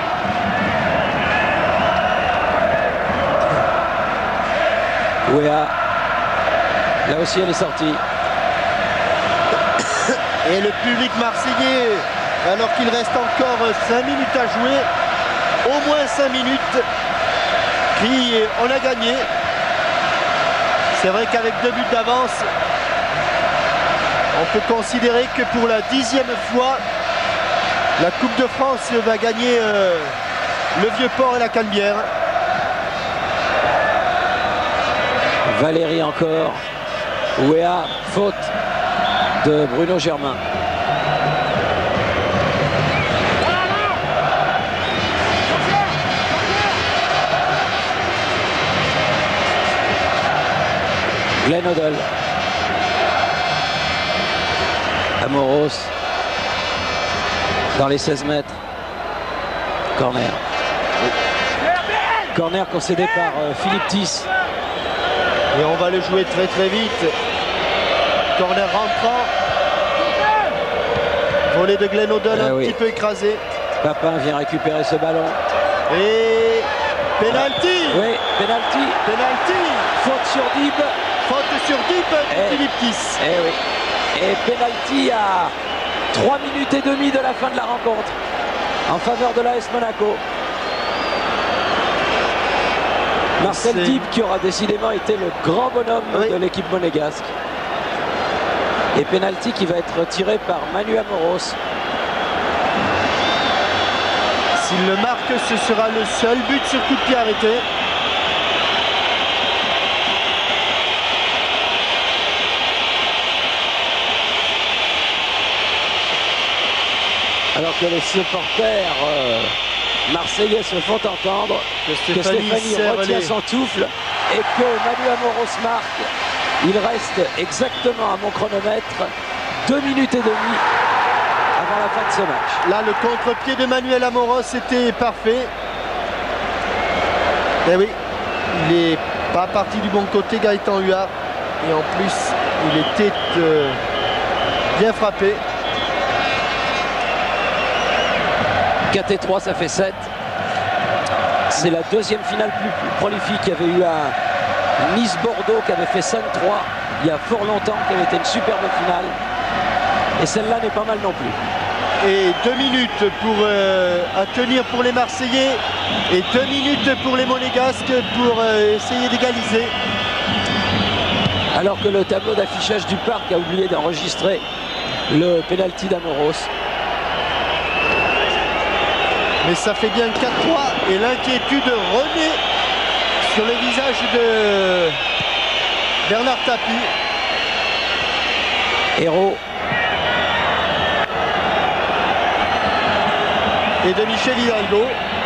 Ouéa. Là aussi, elle est sortie. Et le public marseillais, alors qu'il reste encore cinq minutes à jouer, au moins cinq minutes, crie on a gagné. C'est vrai qu'avec deux buts d'avance, on peut considérer que pour la dixième fois, la Coupe de France va gagner euh, le Vieux-Port et la Canebière. Valérie encore. Ouéa, faute de Bruno Germain. Glenn Hoddle. Amoros. Dans les seize mètres. Corner. Corner concédé par euh, Philippe Thys. Et on va le jouer très très vite. Corner rentrant. Volet de Glenn Hoddle, eh un oui. petit peu écrasé. Papin vient récupérer ce ballon. Et penalty. Oui, penalty. Penalty. Faute sur Dib. Faute sur Dib de Eh. Philippe Thys. Eh oui. Et penalty à trois minutes et demie de la fin de la rencontre en faveur de l'A S Monaco. Marcel C'est- Dib qui aura décidément été le grand bonhomme Oui. de l'équipe monégasque. Et penalty qui va être tiré par Manu Amoros. S'il le marque, ce sera le seul but sur coup de pied arrêté. Alors que les supporters euh, marseillais se font entendre, Que que Stéphanie Stéphanie serre retient les- son souffle et que Manu Amoros marque. Il reste exactement à mon chronomètre deux minutes et demie avant la fin de ce match. Là, le contre-pied de Manuel Amoros était parfait. Eh oui, il est pas parti du bon côté, Gaëtan Huard. Et en plus, il était euh, bien frappé. quatre et trois, ça fait sept. C'est la deuxième finale plus, plus prolifique. Il y avait eu un Nice-Bordeaux qui avait fait cinq trois il y a fort longtemps, qui avait été une superbe finale. Et celle-là n'est pas mal non plus. Et deux minutes pour euh, à tenir pour les Marseillais et deux minutes pour les Monégasques pour euh, essayer d'égaliser. Alors que le tableau d'affichage du parc a oublié d'enregistrer le pénalty d'Amoros. Mais ça fait bien quatre trois et l'inquiétude renaît sur le visage de Bernard Tapie. Héros. Et de Michel Hidalgo.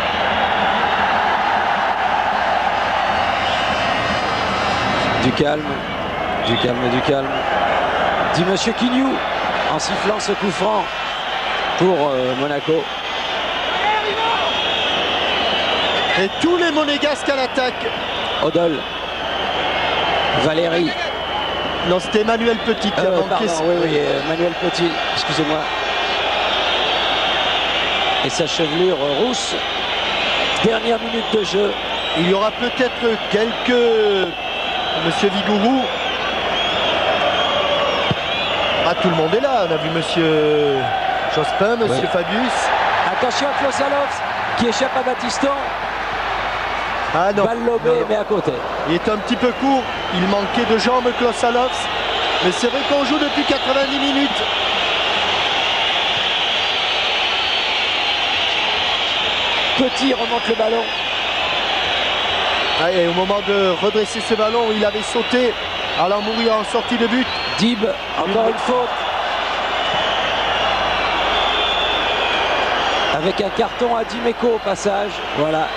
Du calme, du calme, du calme. Dit Monsieur Quignou en sifflant ce coup franc pour euh, Monaco. Et tous les Monégasques à l'attaque. Odol. Valérie. Non, c'était Emmanuel Petit qui a Euh, manqué. pardon, oui, oui, euh, Manuel Petit, excusez-moi. Et sa chevelure rousse. Dernière minute de jeu. Il y aura peut-être quelques... Monsieur Vigourou. Ah, tout le monde est là. On a vu Monsieur Jospin, Monsieur Oui. Fabius. Attention à Klosalovs qui échappe à Battiston. Ah non, Balle lobée, non, non. mais à côté. Il est un petit peu court. Il manquait de jambes, Klosalovs. Mais c'est vrai qu'on joue depuis quatre-vingt-dix minutes. Petit remonte le ballon. Ah, et au moment de redresser ce ballon, il avait sauté. Alain Mourir en sortie de but. Dib, encore une faute. Avec un carton à Dimeco au passage. Voilà.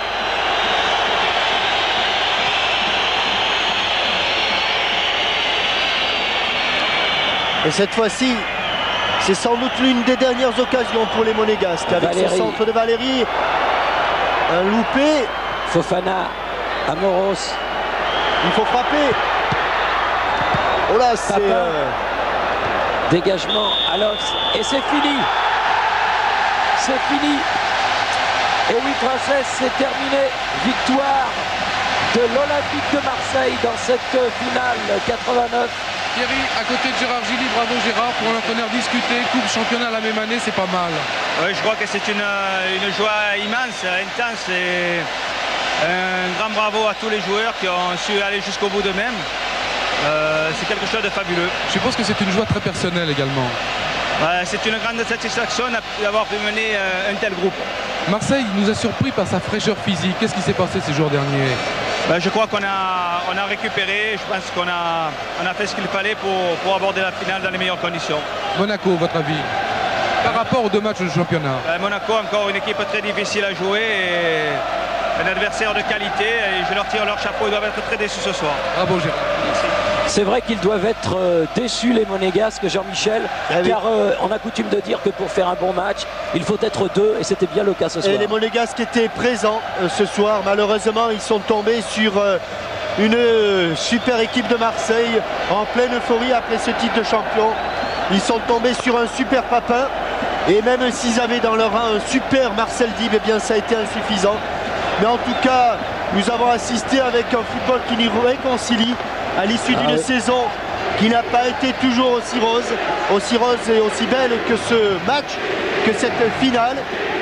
Et cette fois-ci, c'est sans doute l'une des dernières occasions pour les Monégasques. Avec Valérie. ce centre de Valérie, un loupé, Fofana, Amoros. il faut frapper. Oh là, c'est... Papin. euh, Dégagement à l'Ops. Et c'est fini. C'est fini. Et oui, Princesse, c'est terminé. Victoire de l'Olympique de Marseille dans cette finale quatre-vingt-neuf. Thierry, à côté de Gérard Gilly, bravo Gérard, pour l'entraîneur discuté, coupe championnat la même année, c'est pas mal. Oui, je crois que c'est une, une joie immense, intense et un grand bravo à tous les joueurs qui ont su aller jusqu'au bout d'eux-mêmes. Euh, c'est quelque chose de fabuleux. Je suppose que c'est une joie très personnelle également. Euh, c'est une grande satisfaction d'avoir pu mener euh, un tel groupe. Marseille nous a surpris par sa fraîcheur physique. Qu'est-ce qui s'est passé ces jours derniers? Ben, je crois qu'on a, on a récupéré, je pense qu'on a, on a fait ce qu'il fallait pour, pour aborder la finale dans les meilleures conditions. Monaco, votre avis? Par rapport aux deux matchs de championnat. Ben, Monaco, encore une équipe très difficile à jouer et un adversaire de qualité et je leur tire leur chapeau, ils doivent être très déçus ce soir. Bravo Gérard. C'est vrai qu'ils doivent être euh, déçus les Monégasques, Jean-Michel, Ah oui. car euh, on a coutume de dire que pour faire un bon match, il faut être deux et c'était bien le cas ce soir. Et les Monégasques étaient présents euh, ce soir. Malheureusement, ils sont tombés sur euh, une euh, super équipe de Marseille en pleine euphorie après ce titre de champion. Ils sont tombés sur un super Papin. Et même s'ils avaient dans leur rang un super Marcel Dib, eh bien ça a été insuffisant. Mais en tout cas, nous avons assisté avec un football qui nous réconcilie à l'issue ah d'une oui. saison qui n'a pas été toujours aussi rose, aussi rose et aussi belle que ce match, que cette finale.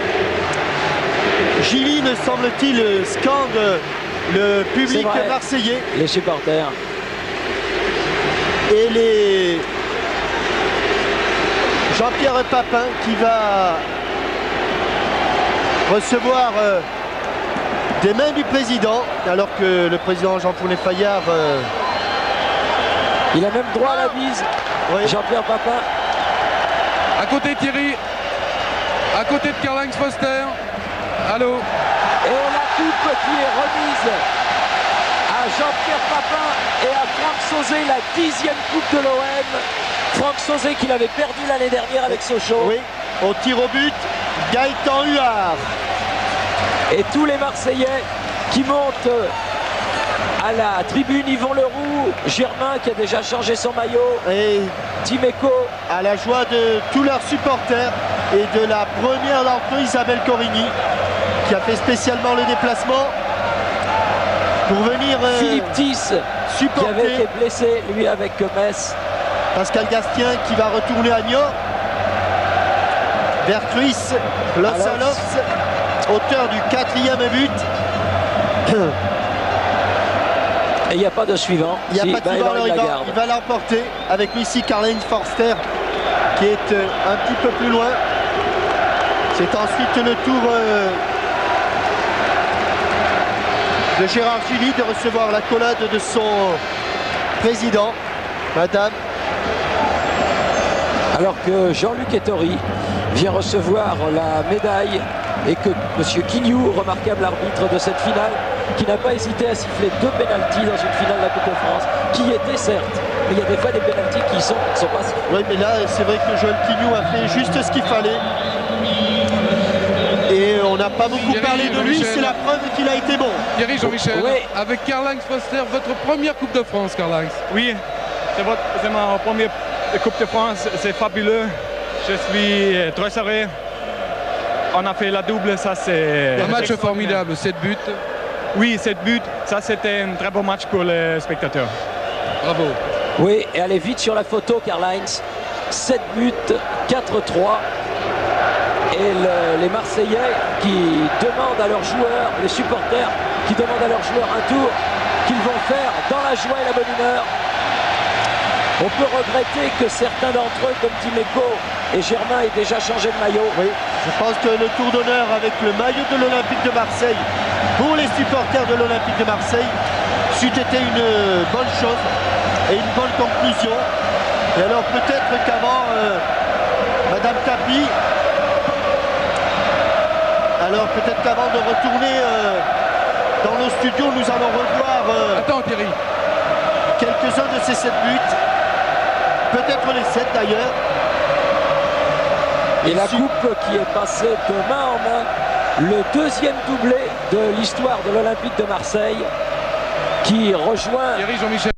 Gilly, me semble-t-il, scande le public marseillais. Les supporters. Et les Jean-Pierre Papin qui va recevoir euh, des mains du président, alors que le président Jean-Paul Fayard euh... il a même droit à la bise. Oui. Jean-Pierre Papin. À côté de Thierry, à côté de Karl-Heinz Foster. Allô. Et la coupe qui est remise à Jean-Pierre Papin et à Franck Sauzé, la dixième coupe de l'O M. Franck Sauzé qui l'avait perdu l'année dernière avec Sochaux. Oui, au tir au but, Gaëtan Huard. Et tous les Marseillais qui montent à la tribune Yvon Leroux, Germain qui a déjà changé son maillot, et Timeco, à la joie de tous leurs supporters et de la première d'entre eux, Isabelle Corigny, qui a fait spécialement le déplacement pour venir euh, Philippe Tiss supporter. Qui avait été blessé lui avec Metz. Pascal Gastien qui va retourner à Niort. Bertruis Losalovs, auteur du quatrième but. Et il n'y a pas de suivant. Il n'y a si, pas de ben, suivant, il, il, va, il va l'emporter avec lui ici Karl-Heinz Forster qui est euh, un petit peu plus loin. C'est ensuite le tour euh, de Gérard Gilly de recevoir la collade de son président, Madame. Alors que Jean-Luc Ettori vient recevoir la médaille et que M. Quignou, remarquable arbitre de cette finale, qui n'a pas hésité à siffler deux pénaltys dans une finale de la Coupe de France, qui étaient certes, mais il y a des fois des pénaltys qui sont, sont pas sifflés. Oui, mais là, c'est vrai que Joël Quignou a fait juste ce qu'il fallait. Et on n'a pas beaucoup Thierry, parlé de lui, c'est la preuve qu'il a été bon. Thierry Jean-Michel, oui. Avec Karl-Heinz Foster, votre première Coupe de France, Karl-Heinz. Oui, c'est ma première Coupe de France, c'est fabuleux. Je suis très heureux. On a fait la double, ça c'est... Un match formidable, sept buts. Oui, sept buts, ça c'était un très beau match pour les spectateurs. Bravo. Oui, et allez vite sur la photo, Karl-Heinz. sept buts, quatre trois. Et le, les Marseillais qui demandent à leurs joueurs, les supporters qui demandent à leurs joueurs un tour qu'ils vont faire dans la joie et la bonne humeur. On peut regretter que certains d'entre eux, comme Timeco et Germain, aient déjà changé de maillot. Oui, je pense que le tour d'honneur avec le maillot de l'Olympique de Marseille pour les supporters de l'Olympique de Marseille c'eût été une bonne chose et une bonne conclusion. Et alors peut-être qu'avant euh, Madame Tapi, alors peut-être qu'avant de retourner euh, dans nos studios, nous allons revoir euh, Attends Thierry. quelques-uns de ces sept buts. Peut-être les sept d'ailleurs. Et la coupe qui est passée de main en main, le deuxième doublé de l'histoire de l'Olympique de Marseille qui rejoint Thierry Jean-Michel.